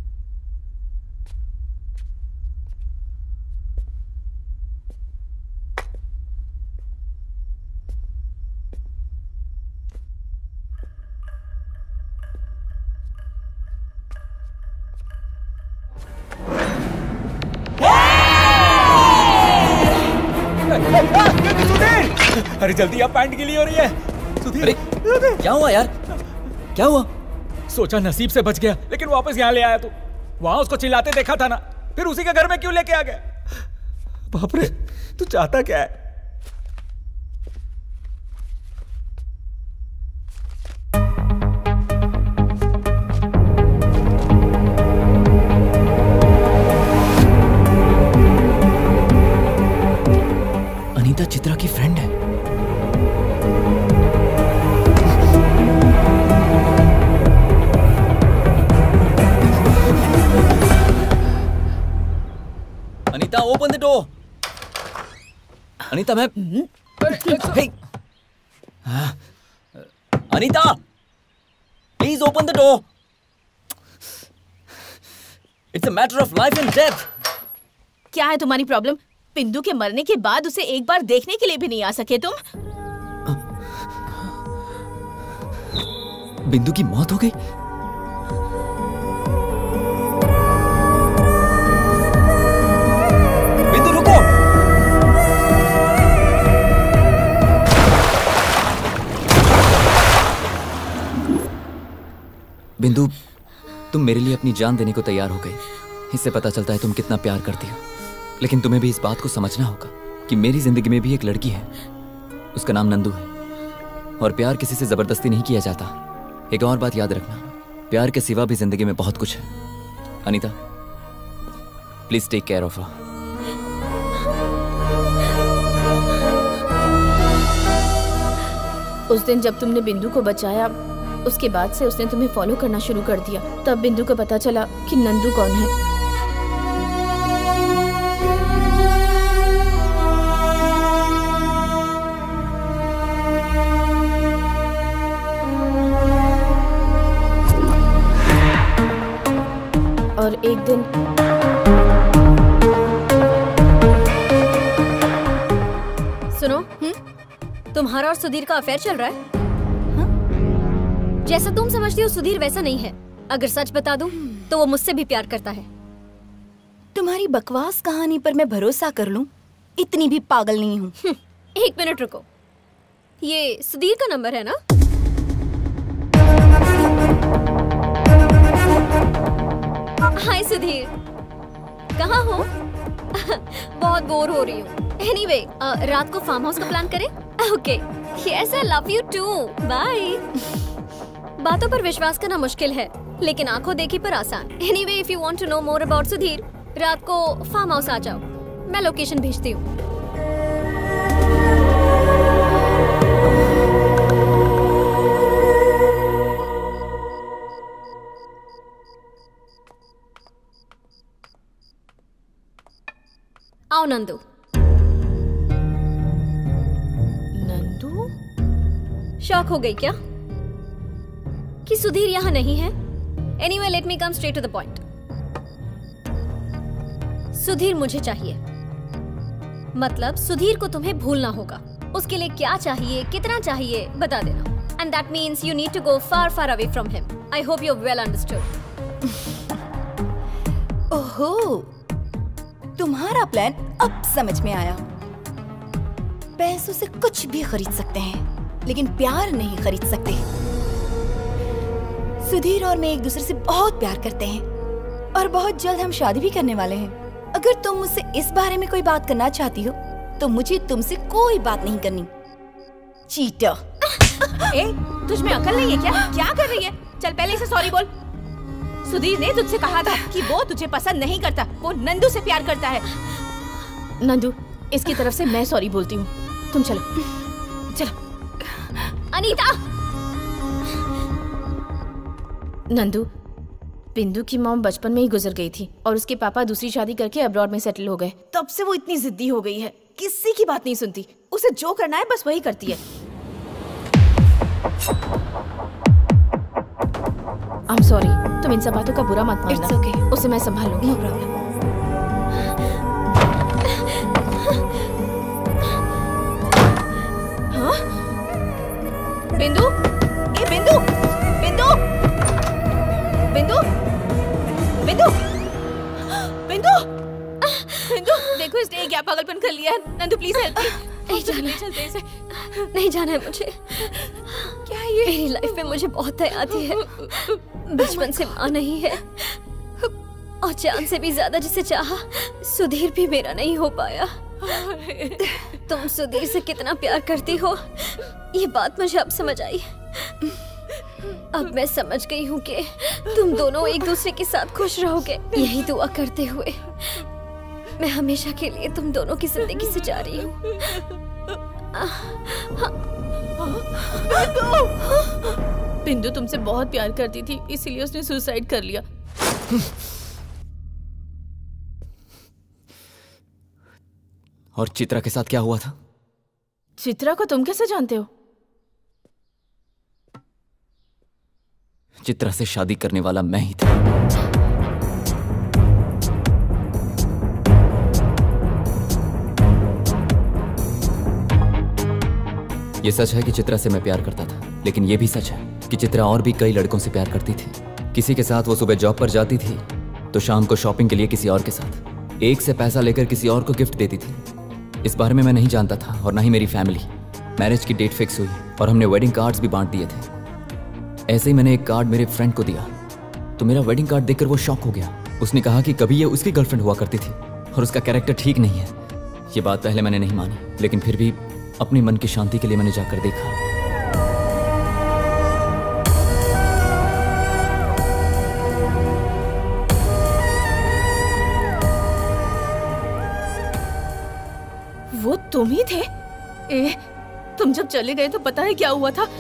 अरे जल्दी, आप पैंट गीली हो रही है। सुधीर, क्या हुआ यार? क्या हुआ? सोचा नसीब से बच गया, लेकिन वापस यहाँ ले आया तू। वहां उसको चिल्लाते देखा था ना, फिर उसी के घर में क्यों लेके आ गया? बाप रे, तू चाहता क्या है? अनीता चित्रा की फ्रेंड है। Anita, open the door. Anita, मैं Anita, please open the door. It's a matter of life and death. क्या है तुम्हारी प्रॉब्लम? बिंदु के मरने के बाद उसे एक बार देखने के लिए भी नहीं आ सके तुम? बिंदु की मौत हो गई? बिंदु रुको! बिंदु, तुम मेरे लिए अपनी जान देने को तैयार हो गई। इससे पता चलता है तुम कितना प्यार करती हो। लेकिन तुम्हें भी इस बात को समझना होगा कि मेरी जिंदगी में भी एक लड़की है। उसका नाम नंदू है और प्यार किसी से जबरदस्ती नहीं किया जाता। एक और बात याद रखना, प्यार के सिवा भी जिंदगी में बहुत कुछ है। Anita, please take care of her. उस दिन जब तुमने बिंदु को बचाया, उसके बाद से उसने तुम्हें फॉलो करना शुरू कर दिया। तब बिंदु को पता चला कि नंदू कौन है। और एक दिन सुनो, तुम्हारा और सुधीर का अफेयर चल रहा है। जैसा तुम समझती हो सुधीर वैसा नहीं है। अगर सच बता दूं तो वो मुझसे भी प्यार करता है। तुम्हारी बकवास कहानी पर मैं भरोसा कर लूं? इतनी भी पागल नहीं हूँ। एक मिनट रुको, ये सुधीर का नंबर है ना? हाय सुधीर, कहाँ हो? बहुत बोर हो रही हूँ। एनीवे, रात को फार्म हाउस का प्लान करें? Okay, yes I love you too, bye. बातों पर विश्वास करना मुश्किल है, लेकिन आंखों देखी पर आसान। Anyway, if you want to know more about Sudhir, रात को फार्म हाउस आ जाओ, मैं लोकेशन भेजती हूँ। आओ नंदू। नंदू? शॉक हो गई क्या कि सुधीर यहाँ नहीं है? Anyway let me come straight to the point. Sudhir मुझे चाहिए, मतलब सुधीर को तुम्हें भूलना होगा। उसके लिए क्या चाहिए, कितना चाहिए, बता देना। And that means you need to go far, far away from him. I hope you've well understood. ओहो, तुम्हारा प्लान अब समझ में आया। पैसों से कुछ भी खरीद सकते हैं, लेकिन प्यार नहीं खरीद सकते। सुधीर और मैं एक दूसरे से बहुत प्यार करते हैं और बहुत जल्द हम शादी भी करने वाले हैं। अगर तुम मुझसे इस बारे में कोई बात करना चाहती हो तो मुझे तुमसे कोई बात नहीं करनी। चीटर। ए, तुझ में अकल नहीं है क्या? क्या कर रही है? चल पहले इसे सॉरी बोल। सुधीर ने तुझसे कहा था कि वो तुझे पसंद नहीं करता, वो नंदू से प्यार करता है। नंदू, इसकी तरफ से मैं सॉरी बोलती हूँ। तुम चलो चलो। अनीता! नंदू, बिंदु की मॉम बचपन में ही गुजर गई थी और उसके पापा दूसरी शादी करके अब्रॉड में सेटल हो गए। तब से वो इतनी जिद्दी हो गई है, किसी की बात नहीं सुनती। उसे जो करना है बस वही करती है। I'm sorry, तुम इन सब बातों का बुरा मत मानना। It's okay. उसे मैं संभाल लूंगी। No problem. हाँ? बिंदु? ए बिंदु! बिंदु! बिंदु! बिंदु! बिंदु! बिंदु, देखो इसने क्या पागलपन कर लिया है। Nandu please help me. नहीं जाना है, नहीं जाना है मुझे। क्या ये? मेरी लाइफ में मुझे बहुत दया आती है। बचपन से माँ नहीं है और जान से भी ज्यादा जिसे चाहा, सुधीर भी मेरा नहीं हो पाया। तुम सुधीर से कितना प्यार करती हो, ये बात मुझे अब समझ आई। अब मैं समझ गई हूँ कि तुम दोनों एक दूसरे के साथ खुश रहोगे। यही दुआ करते हुए मैं हमेशा के लिए तुम दोनों की जिंदगी से जा रही हूँ। बिंदु तुमसे बहुत प्यार करती थी, इसीलिए उसने सुसाइड कर लिया। और चित्रा के साथ क्या हुआ था? चित्रा को तुम कैसे जानते हो? चित्रा से शादी करने वाला मैं ही था। ये सच है कि चित्रा से मैं प्यार करता था, लेकिन ये भी सच है कि चित्रा और भी कई लड़कों से प्यार करती थी। किसी के साथ वो सुबह जॉब पर जाती थी तो शाम को शॉपिंग के लिए किसी और के साथ एक से पैसा लेकर किसी और को गिफ्ट देती थी। इस बारे में मैं नहीं जानता था और ना ही मेरी फैमिली। मैरिज की डेट फिक्स हुई और हमने वेडिंग कार्ड्स भी बांट दिए थे। ऐसे ही मैंने एक कार्ड मेरे फ्रेंड को दिया तो मेरा वेडिंग कार्ड देखकर वो शॉक हो गया। उसने कहा कि कभी ये उसकी गर्लफ्रेंड हुआ करती थी और उसका कैरेक्टर ठीक नहीं है। ये बात पहले मैंने नहीं मानी, लेकिन फिर भी अपनी मन की शांति के लिए मैंने जाकर देखा। वो तुम ही थे? ए, तुम जब चले गए तो पता है क्या हुआ था?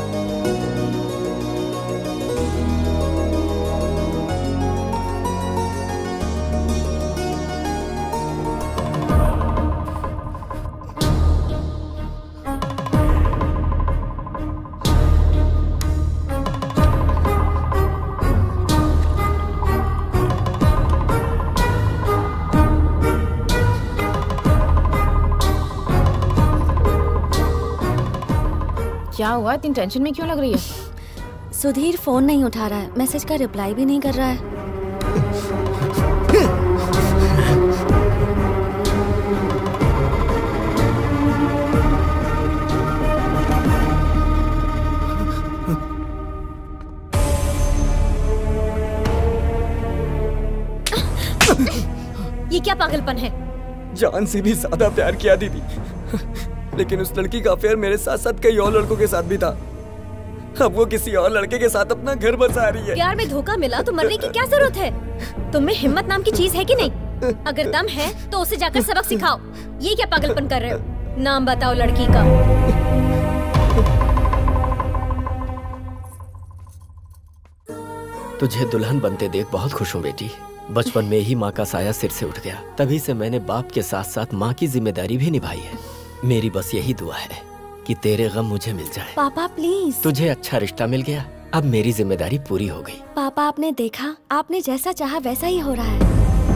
क्या हुआ? इतनी टेंशन में क्यों लग रही है? सुधीर फोन नहीं उठा रहा है, मैसेज का रिप्लाई भी नहीं कर रहा है। ये क्या पागलपन है? जान से भी ज्यादा प्यार किया दीदी, लेकिन उस लड़की का अफेयर मेरे साथ साथ कई और लड़कों के साथ भी था। अब वो किसी और लड़के के साथ अपना घर बसा रही है। प्यार में धोखा मिला तो मरने की क्या जरूरत है? तुम में हिम्मत नाम की चीज है कि नहीं? अगर दम है तो उसे जाकर सबक सिखाओ। ये क्या पागलपन कर रहे हो? नाम बताओ लड़की का। तुझे दुल्हन बनते देख बहुत खुश हूँ बेटी। बचपन में ही माँ का साया सिर से उठ गया। तभी से मैंने बाप के साथ साथ माँ की जिम्मेदारी भी निभाई है। मेरी बस यही दुआ है कि तेरे गम मुझे मिल जाए। पापा प्लीज। तुझे अच्छा रिश्ता मिल गया, अब मेरी जिम्मेदारी पूरी हो गई। पापा आपने देखा, आपने जैसा चाहा वैसा ही हो रहा है।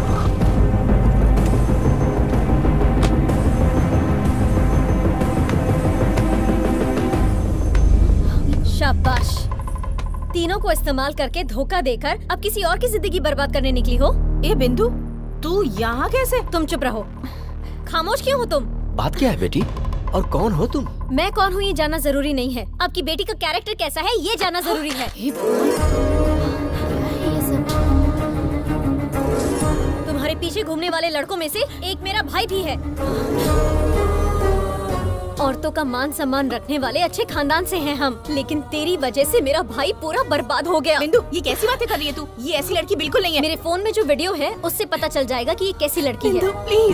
शाबाश, तीनों को इस्तेमाल करके धोखा देकर अब किसी और की जिंदगी बर्बाद करने निकली हो। ए बिंदु, तू यहाँ कैसे? तुम चुप रहो, खामोश क्यों हो तुम? बात क्या है बेटी, और कौन हो तुम? मैं कौन हूँ ये जानना जरूरी नहीं है, आपकी बेटी का कैरेक्टर कैसा है ये जानना जरूरी है। तुम्हारे पीछे घूमने वाले लड़कों में से एक मेरा भाई भी है। औरतों का मान सम्मान रखने वाले अच्छे खानदान से हैं हम, लेकिन तेरी वजह से मेरा भाई पूरा बर्बाद हो गया। बिंदु, ये कैसी बातें कर रही है तू? ये ऐसी लड़की बिल्कुल नहीं है। मेरे फोन में जो वीडियो है उससे पता चल जाएगा कि ये कैसी लड़की है। बिंदु प्लीज।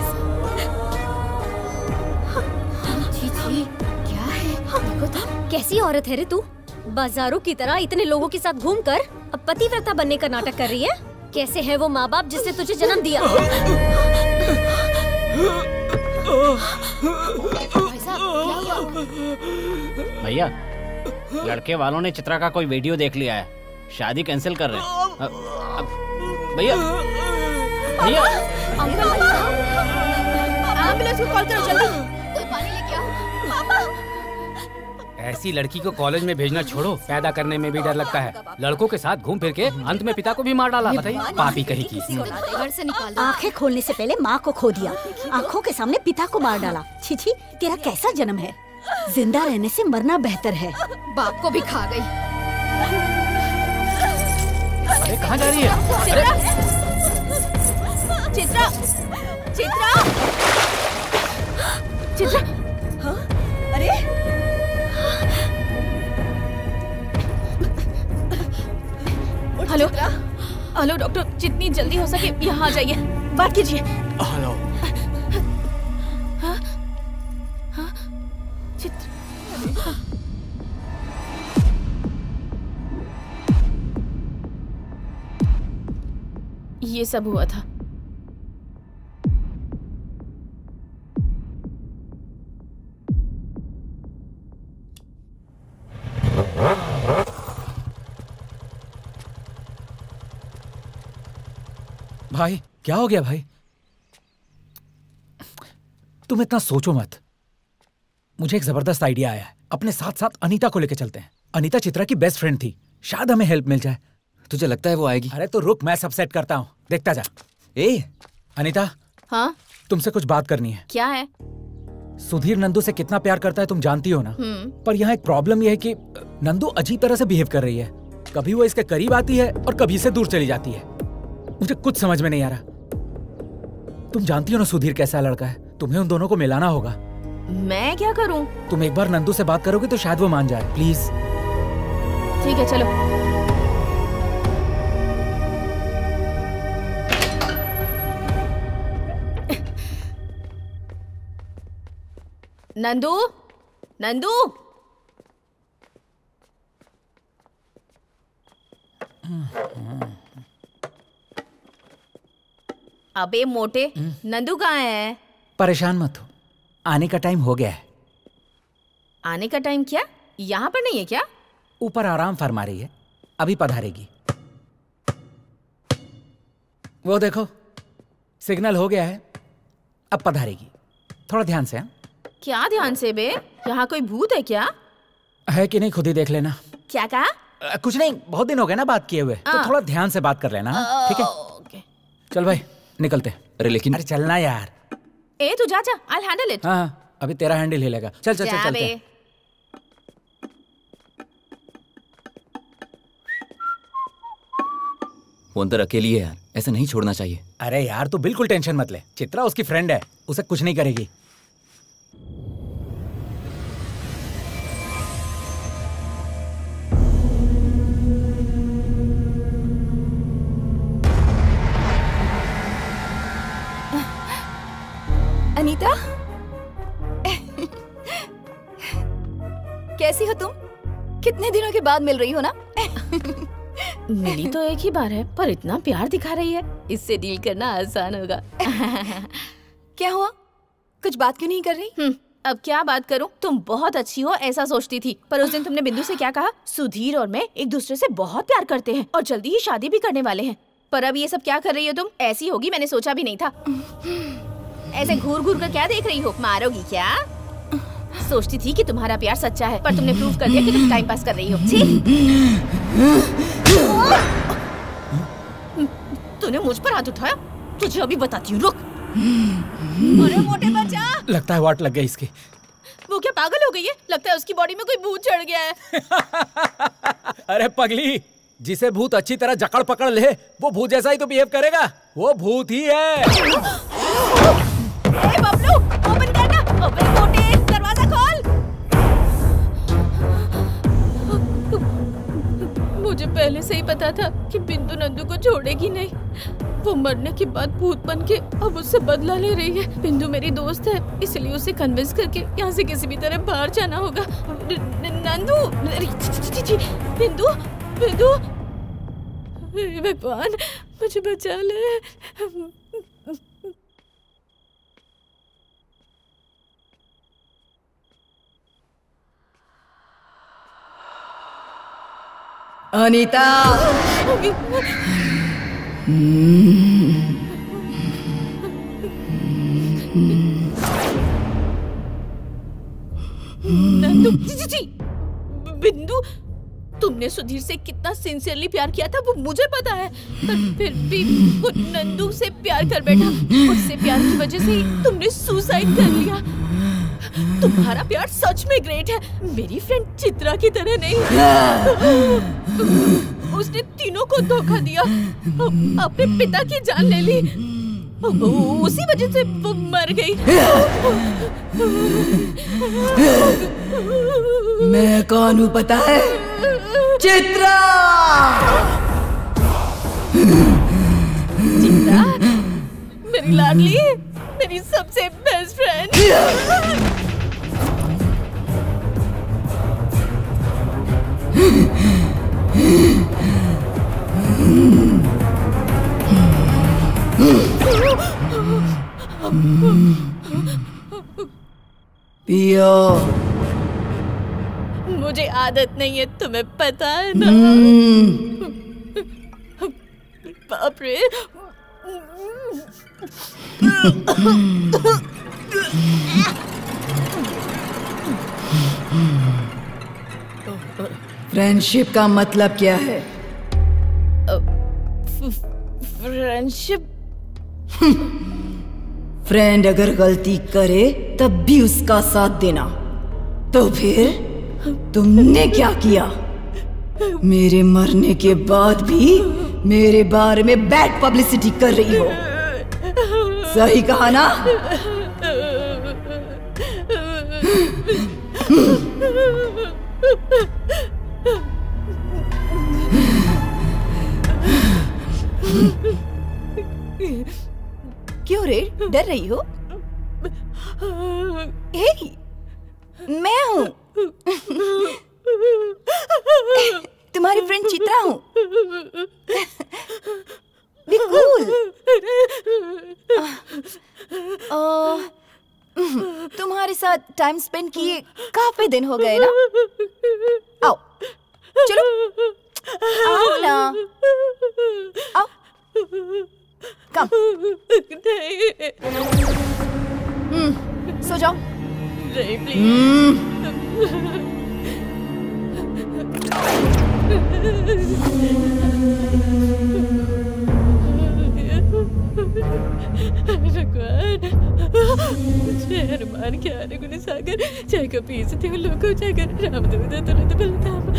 क्या है? देखो तो कैसी औरत है रे तू, बाजारों की तरह इतने लोगों के साथ घूमकर अब पतिव्रता बनने का नाटक कर रही है। कैसे है वो माँ बाप जिसने तुझे जन्म दिया? भैया, लड़के वालों ने चित्रा का कोई वीडियो देख लिया है, शादी कैंसिल कर रहे हैं। भैया भैया, एम्बुलेंस को कॉल करो जल्दी। कोई पानी लेके आओ। पापा, ऐसी लड़की को कॉलेज में भेजना छोड़ो, पैदा करने में भी डर लगता है। लड़कों के साथ घूम फिर के अंत में पिता को भी मार डाला। बताइए, पापी कहीं की। घर से निकाल। आंखें खोलने से पहले माँ को खो दिया, आंखों के सामने पिता को मार डाला। छी, तेरा कैसा जन्म है? जिंदा रहने से मरना बेहतर है। बाप को भी खा गई। अरे कहाँ जा रही है? चित्रा, चित्रा, चित्रा। हाँ? अरे हेलो हेलो डॉक्टर, जितनी जल्दी हो सके यहाँ आ जाइए, बात कीजिए। हेलो। हाँ? हाँ? चित्र, ये सब हुआ था। भाई क्या हो गया भाई? तुम इतना सोचो मत। मुझे एक जबरदस्त आइडिया आया है, अपने साथ साथ अनीता को लेकर चलते हैं। अनीता चित्रा की बेस्ट फ्रेंड थी, शायद हमें हेल्प मिल जाए। तुझे लगता है वो आएगी? अरे तो रुक, मैं सब सेट करता हूँ, देखता जा। अनीता, हाँ? तुमसे कुछ बात करनी है। क्या है? सुधीर नंदू से कितना प्यार करता है तुम जानती हो ना। पर यहाँ एक प्रॉब्लम यह है कि नंदू अजीब तरह से बिहेव कर रही है। कभी वो इसके करीब आती है और कभी से दूर चली जाती है। मुझे कुछ समझ में नहीं आ रहा। तुम जानती हो ना सुधीर कैसा लड़का है, तुम्हें उन दोनों को मिलाना होगा। मैं क्या करूं? तुम एक बार नंदू से बात करोगे तो शायद वो मान जाए। प्लीज। ठीक है, चलो। नंदू, नंदू, अबे मोटे, नंदू कहाँ है? परेशान मत हो, आने का टाइम हो गया है। आने का टाइम क्या? यहाँ पर नहीं है क्या? ऊपर आराम फरमा रही है, अभी पधारेगी। वो देखो सिग्नल हो गया है, अब पधारेगी। थोड़ा ध्यान से। हाँ? क्या ध्यान से बे? यहाँ कोई भूत है क्या? है कि नहीं खुद ही देख लेना। क्या कहा? कुछ नहीं, बहुत दिन हो गए ना बात किए हुए, तो थोड़ा ध्यान से बात कर लेना। ठीक है, चल भाई निकलते। अरे लेकिन अरे चलना यार। ए तू जा, I'll handle it। हाँ, अभी तेरा हैंडल हिलेगा। चल चल चल चलते। वो अंदर अकेली है यार, ऐसे नहीं छोड़ना चाहिए। अरे यार तू बिल्कुल टेंशन मत ले, चित्रा उसकी फ्रेंड है, उसे कुछ नहीं करेगी। अनीता, कैसी हो तुम? कितने दिनों के बाद मिल रही हो ना। मिली तो एक ही बार है पर इतना प्यार दिखा रही है, इससे डील करना आसान होगा। क्या हुआ? कुछ बात क्यों नहीं कर रही? अब क्या बात करूं? तुम बहुत अच्छी हो ऐसा सोचती थी, पर उस दिन तुमने बिंदु से क्या कहा? सुधीर और मैं एक दूसरे से बहुत प्यार करते हैं और जल्दी ही शादी भी करने वाले हैं। पर अब ये सब क्या कर रही हो तुम? ऐसी होगी मैंने सोचा भी नहीं था। ऐसे घूर घूर कर क्या देख रही हो? मारोगी क्या? सोचती थी कि तुम्हारा प्यार सच्चा है, पर तुमने प्रूव कर दिया कि तुम टाइम पास कर रही हो। तूने मुझ पर हाथ उठाया, तुझे अभी बताती हूँ, रुक। अरे मोटे बच्चा, लगता है वाट लग गई इसकी। वो क्या पागल हो गई है? लगता है उसकी बॉडी में कोई भूत चढ़ गया है। अरे पगली, जिसे भूत अच्छी तरह जकड़ पकड़ ले वो भूत जैसा ही तो बिहेव करेगा। वो भूत ही है। बबलू, ओपन करना। ओपन मोटे, दरवाजा खोल। मुझे पहले से ही पता था कि बिंदु नंदू को छोड़ेगी नहीं। वो मरने के बाद भूत बन के अब उससे बदला ले रही है। बिंदु मेरी दोस्त है, इसलिए उसे कन्विंस करके यहाँ से किसी भी तरह बाहर जाना होगा। नंदू, बिंदु, बिंदु, भगवान मुझे बचा ले। अनीता, नंदू, जी, बिंदु, तुमने सुधीर से कितना सिंसियरली प्यार किया था वो मुझे पता है, पर फिर भी वो नंदू से प्यार कर बैठा। उससे प्यार की वजह से ही तुमने सुसाइड कर लिया। तुम्हारा प्यार सच में ग्रेट है, मेरी फ्रेंड चित्रा की तरह नहीं। उसने तीनों को धोखा दिया, अपने पिता की जान ले ली, उसी वजह से वो मर गई। मैं कौन हूँ पता है? चित्रा! चित्रा, मेरी लाडली, मेरी सबसे बेस्ट फ्रेंड। पियो। मुझे आदत नहीं है, तुम्हें पता है ना। बाप रे। फ्रेंडशिप का मतलब क्या है? फ्रेंडशिप? फ्रेंड अगर गलती करे तब भी उसका साथ देना। तो फिर तुमने क्या किया? मेरे मरने के बाद भी मेरे बारे में बैड पब्लिसिटी कर रही हो। सही कहा ना? क्यों रे, डर रही हो? हे, मैं हूँ, तुम्हारी फ्रेंड चित्रा हूँ। Be cool. तुम्हारे साथ टाइम स्पेंड किए काफी दिन हो गए ना। आओ, चलो, आओ ना, आओ, कम। सो जाओ। नहीं, प्लीज। हनुमान क्या गुण सागर जय कपीस थे लोको जागर रामदूत तुरंत बलधाम।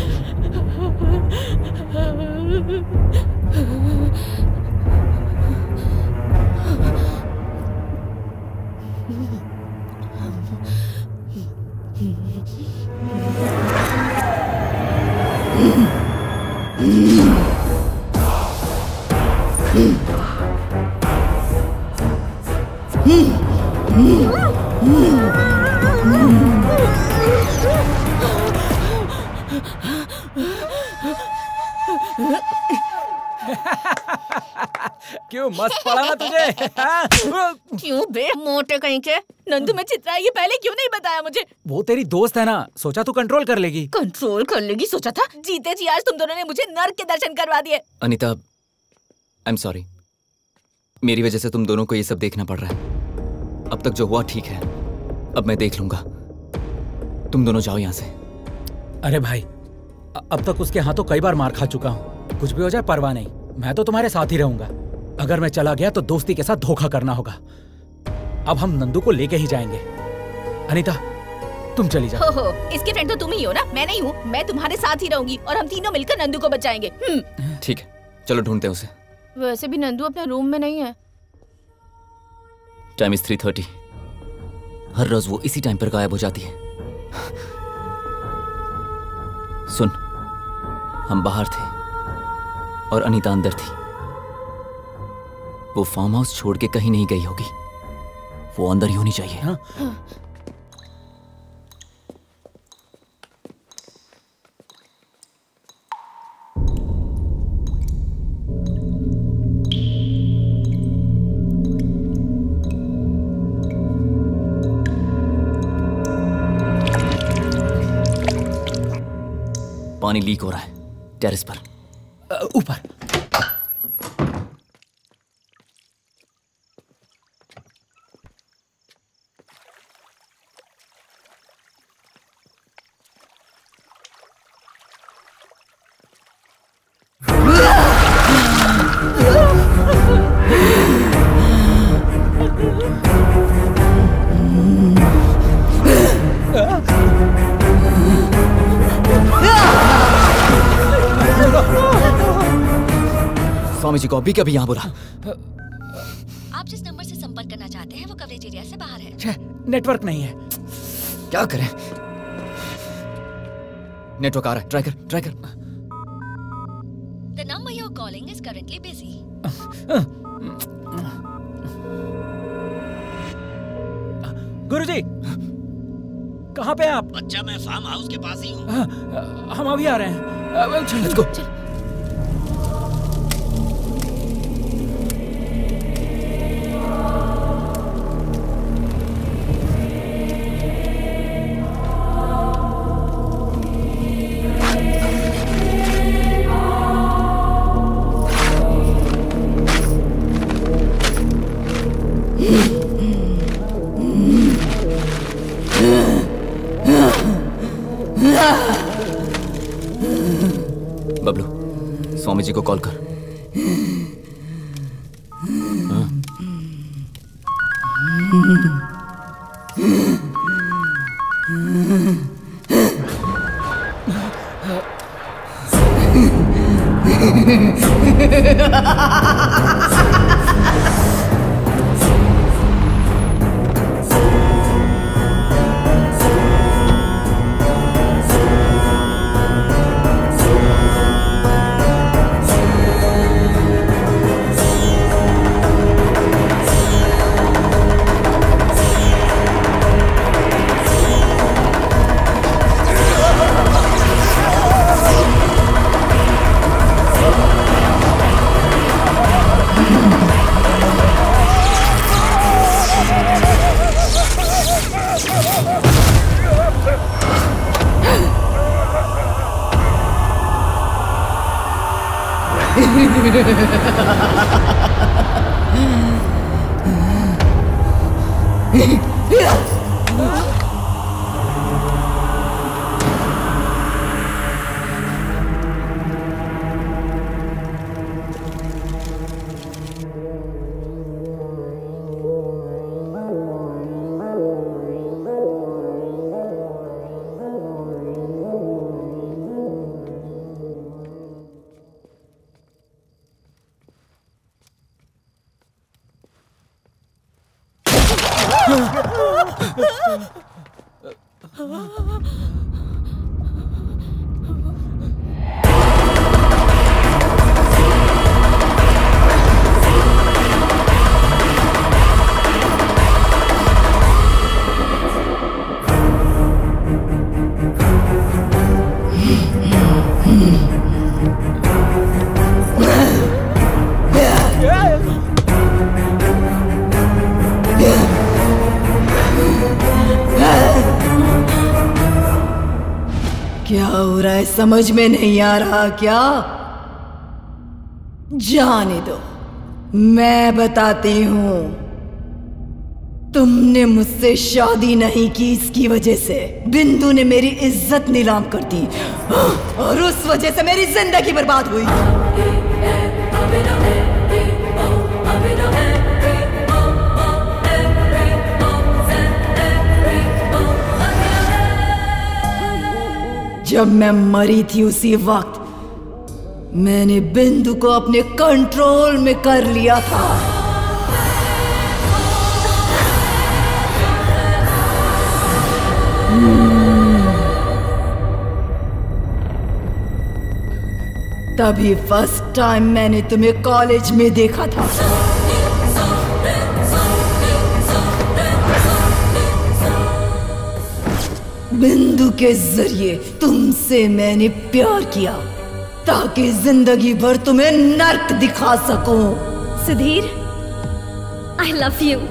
क्यों मस्त पड़ा ना तुझे? क्यों बे मोटे कहीं के? नंदू में चित्रा ये पहले क्यों नहीं बताया मुझे? वो तेरी दोस्त है ना, सोचा तू कंट्रोल कर लेगी। कंट्रोल कर लेगी सोचा था? जीते जी आज तुम दोनों ने मुझे नर्क के दर्शन करवा दिए। Anita, I am sorry. मेरी वजह से तुम दोनों को ये सब देखना पड़ रहा है। अब तक जो हुआ ठीक है, अब मैं देख लूंगा। तुम दोनों जाओ यहाँ से। अरे भाई, अब तक उसके हाथों कई बार मार खा चुका हूँ। कुछ भी हो जाए परवाह नहीं, मैं तो तुम्हारे साथ ही रहूंगा। अगर मैं चला गया तो दोस्ती के साथ धोखा करना होगा। अब हम नंदू को लेके ही जाएंगे। अनीता, तुम चली जाओ। हो, इसके फ्रेंड तो तुम ही हो ना, मैं नहीं हूँ। मैं तुम्हारे साथ ही रहूंगी और हम तीनों मिलकर नंदू को बचाएंगे। ठीक है, चलो ढूंढते हैं उसे। वैसे भी नंदू अपने रूम में नहीं है। Time is 3:30। हर रोज वो इसी टाइम पर गायब हो जाती है। सुन, हम बाहर थे और अनीता अंदर थी। वो फार्म हाउस छोड़ के कहीं नहीं गई होगी। वो अंदर ही होनी चाहिए। हाँ? पानी लीक हो रहा है टेरेस पर। ऊपर। स्वामी जी को अभी कभी यहाँ बुला। आप जिस नंबर से संपर्क करना चाहते हैं वो कवरेज एरिया से बाहर है। नेटवर्क नहीं है। क्या करें? नेटवर्क आ रहा है, ट्राई कर, ट्राई कर। The number you're calling is currently busy. गुरुजी, कहाँ पे हैं आप? बच्चा, मैं फार्म हाउस के पास ही हूँ। हम अभी आ रहे हैं। चल, लेट्स गो। बबलू, स्वामी जी को कॉल कर। बुरा समझ में नहीं आ रहा क्या? जाने दो, मैं बताती हूँ। तुमने मुझसे शादी नहीं की, इसकी वजह से बिंदु ने मेरी इज्जत नीलाम कर दी और उस वजह से मेरी जिंदगी बर्बाद हुई। जब मैं मरी थी उसी वक्त मैंने बिंदु को अपने कंट्रोल में कर लिया था। तभी फर्स्ट टाइम मैंने तुम्हें कॉलेज में देखा था। बिंदु के जरिए तुमसे मैंने प्यार किया ताकि जिंदगी भर तुम्हें नर्क दिखा सकूं। Sudhir, I love you।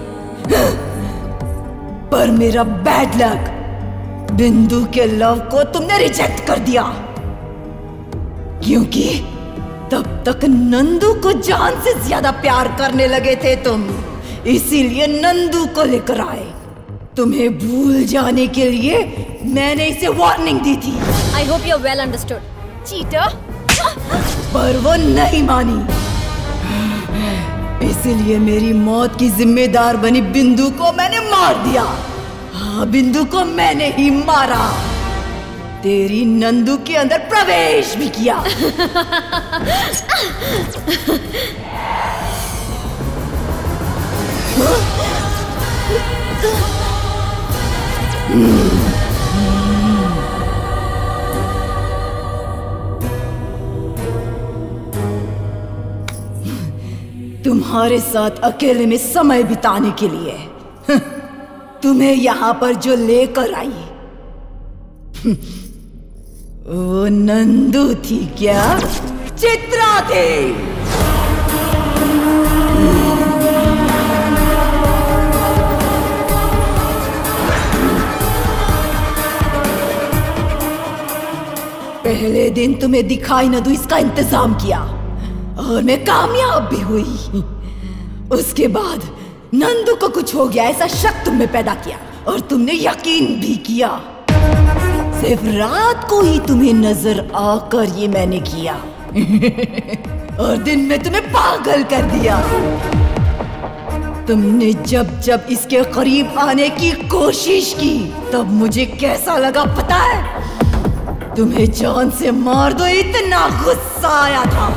पर मेरा बैड लक, बिंदु के लव को तुमने रिजेक्ट कर दिया, क्योंकि तब तक नंदू को जान से ज्यादा प्यार करने लगे थे तुम, इसीलिए नंदू को लेकर आए। तुम्हें भूल जाने के लिए मैंने इसे वार्निंग दी थी। I hope you're well understood। Cheater. पर वो नहीं मानी, इसीलिए मेरी मौत की जिम्मेदार बनी बिंदु को मैंने मार दिया। हाँ, बिंदु को मैंने ही मारा, तेरी नंदू के अंदर प्रवेश भी किया। तुम्हारे साथ अकेले में समय बिताने के लिए तुम्हें यहाँ पर जो लेकर आई वो नंदू थी क्या? चित्रा थी। पहले दिन तुम्हें दिखाई न दूं इसका इंतजाम किया और मैं कामयाब भी हुई। उसके बाद नंदू को कुछ हो गया ऐसा शक तुम में पैदा किया और तुमने यकीन भी किया। सिर्फ रात को ही तुम्हें नजर आकर ये मैंने किया और दिन में तुम्हें पागल कर दिया। तुमने जब जब इसके करीब आने की कोशिश की तब मुझे कैसा लगा पता है? तुम्हें जान से मार दो इतना गुस्सा आया था।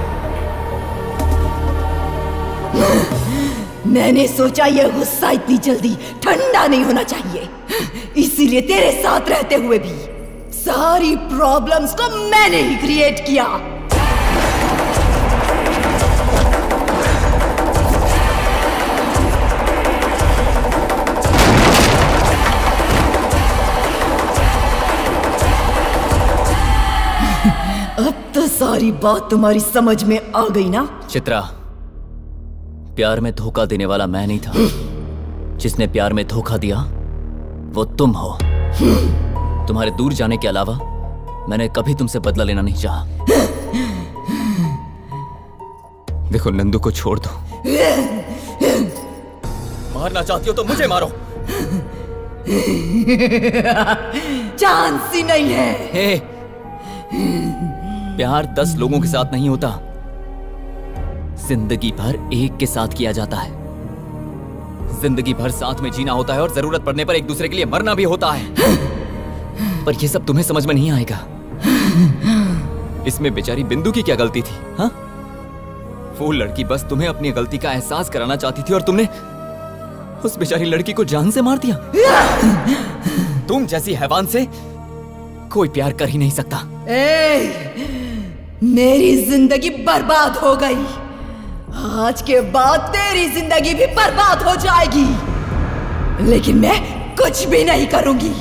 मैंने सोचा यह गुस्सा इतनी जल्दी ठंडा नहीं होना चाहिए, इसीलिए तेरे साथ रहते हुए भी सारी प्रॉब्लम्स को मैंने ही क्रिएट किया। अब तो सारी बात तुम्हारी समझ में आ गई ना? चित्रा, प्यार में धोखा देने वाला मैं नहीं था। जिसने प्यार में धोखा दिया वो तुम हो। तुम्हारे दूर जाने के अलावा मैंने कभी तुमसे बदला लेना नहीं चाहा। देखो, नंदू को छोड़ दो। मारना चाहती हो तो मुझे मारो। चांस ही नहीं है। हे, प्यार 10 लोगों के साथ नहीं होता, जिंदगी भर एक के साथ किया जाता है। जिंदगी भर साथ में जीना होता है और जरूरत पड़ने पर एक दूसरे के लिए मरना भी होता है। पर यह सब तुम्हें समझ में नहीं आएगा। इसमें बेचारी बिंदु की क्या गलती थी? हाँ, वो लड़की बस तुम्हें अपनी गलती का एहसास कराना चाहती थी और तुमने उस बेचारी लड़की को जान से मार दिया। तुम जैसी हैवान से कोई प्यार कर ही नहीं सकता। मेरी जिंदगी बर्बाद हो गई, आज के बाद तेरी जिंदगी भी बर्बाद हो जाएगी, लेकिन मैं कुछ भी नहीं करूंगी।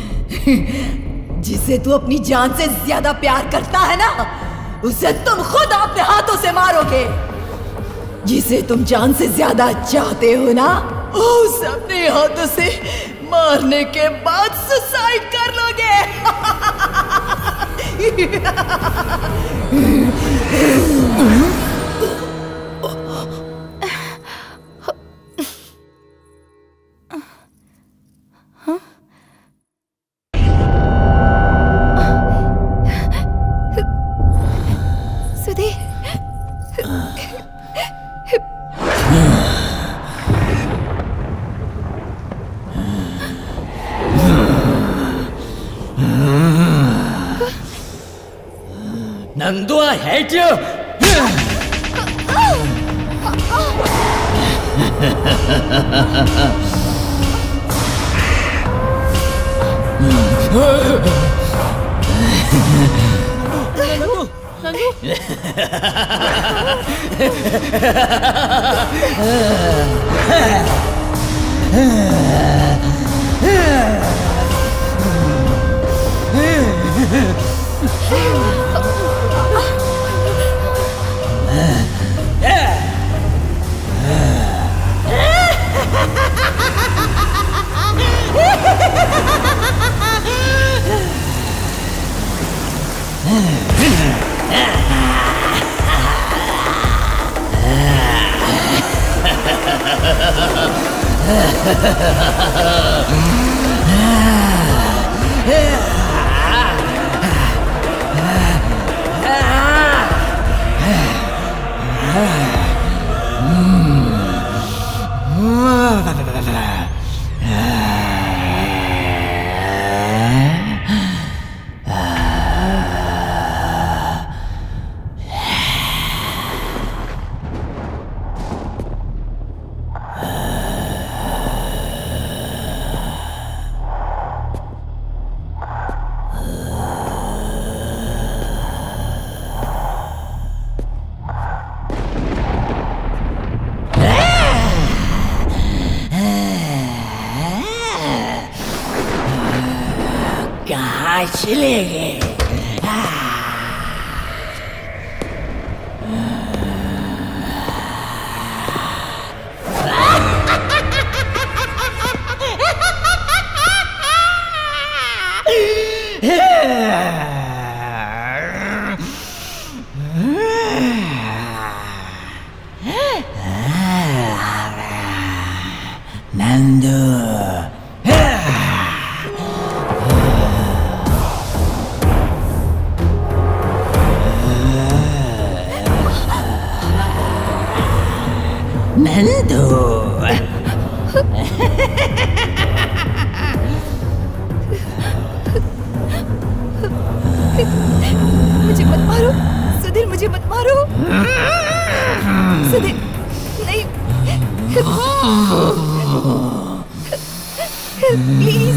जिसे तू अपनी जान से ज्यादा प्यार करता है ना, उसे तुम खुद अपने हाथों से मारोगे। जिसे तुम जान से ज्यादा चाहते हो ना, उसे अपने हाथों से मारने के बाद सुसाइड कर लोगे। Nandu, I hate you! कहाँ चले गए? नंदू नंदू मुझे मत मारो सुधीर, मुझे मत मारो सुधीर, नहीं प्लीज।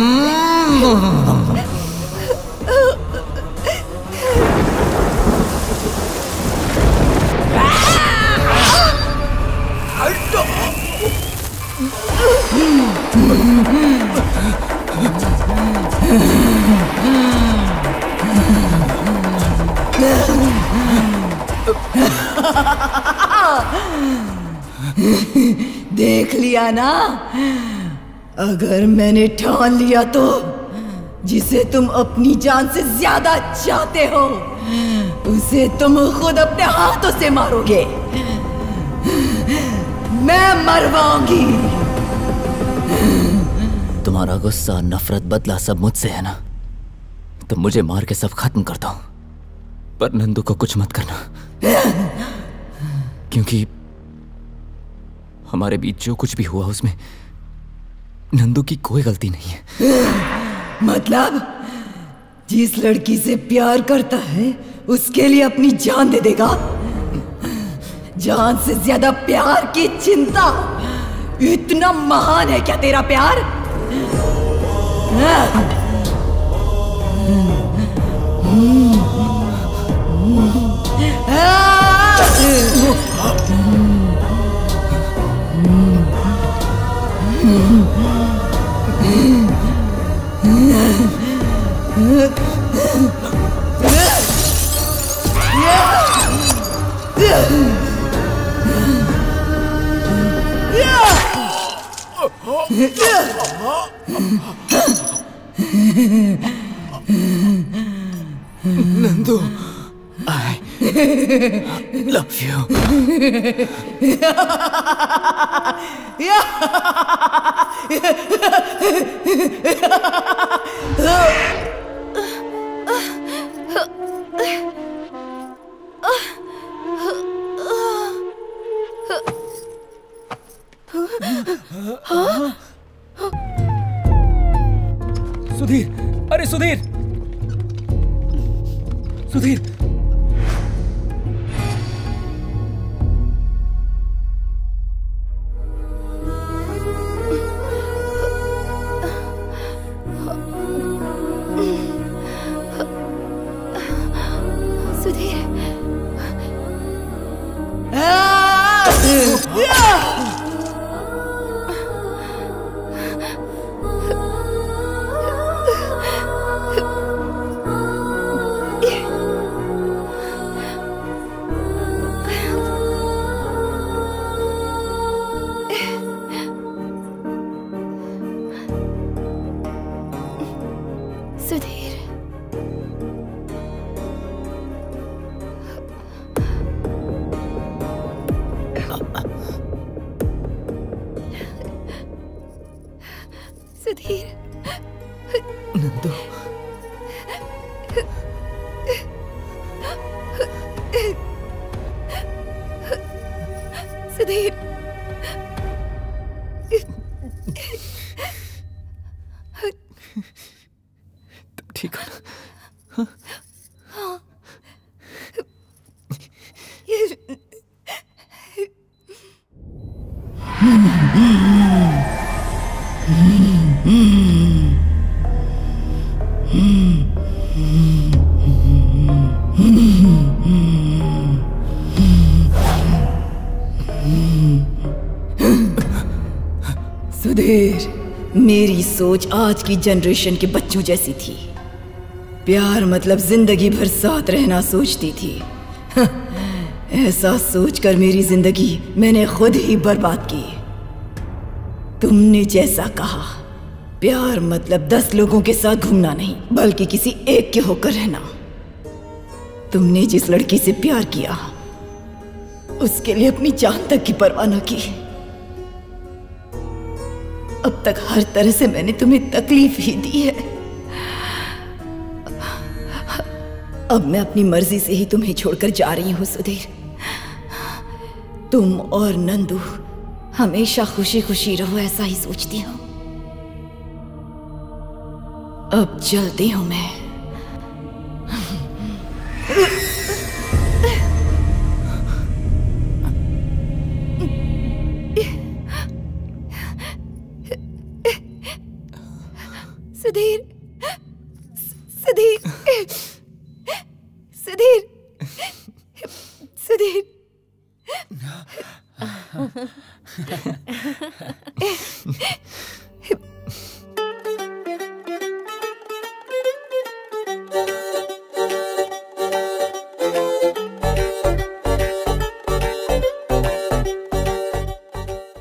देख लिया ना, अगर मैंने ठान लिया तो जिसे तुम अपनी जान से ज्यादा चाहते हो उसे तुम खुद अपने हाथों से मारोगे। मैं मरवाऊंगी। तुम्हारा गुस्सा, नफरत, बदला सब मुझसे है ना, तो मुझे मार के सब खत्म कर दो, पर नंदू को कुछ मत करना, क्योंकि हमारे बीच जो कुछ भी हुआ उसमें नंदू की कोई गलती नहीं है। मतलब जिस लड़की से प्यार करता है उसके लिए अपनी जान दे देगा? जान से ज्यादा प्यार की चिंता, इतना महान है क्या तेरा प्यार? Nandu, I love you. Sudhir, अरे सुधीर, सुधीर, नंदू, सुधीर, तुम ठीक हो ना? हाँ। सुधीर, मेरी सोच आज की जनरेशन के बच्चों जैसी थी। प्यार मतलब जिंदगी भर साथ रहना सोचती थी। ऐसा सोचकर मेरी जिंदगी मैंने खुद ही बर्बाद की। तुमने जैसा कहा, प्यार मतलब 10 लोगों के साथ घूमना नहीं, बल्कि किसी एक के होकर रहना। तुमने जिस लड़की से प्यार किया, उसके लिए अपनी जान तक की परवाह न की। अब तक हर तरह से मैंने तुम्हें तकलीफ ही दी है। अब मैं अपनी मर्जी से ही तुम्हें छोड़कर जा रही हूं सुधीर। तुम और नंदू हमेशा खुशी खुशी रहो, ऐसा ही सोचती हूँ। अब चलती हूं मैं। सुधीर, सुधीर, सुधीर, सुधीर।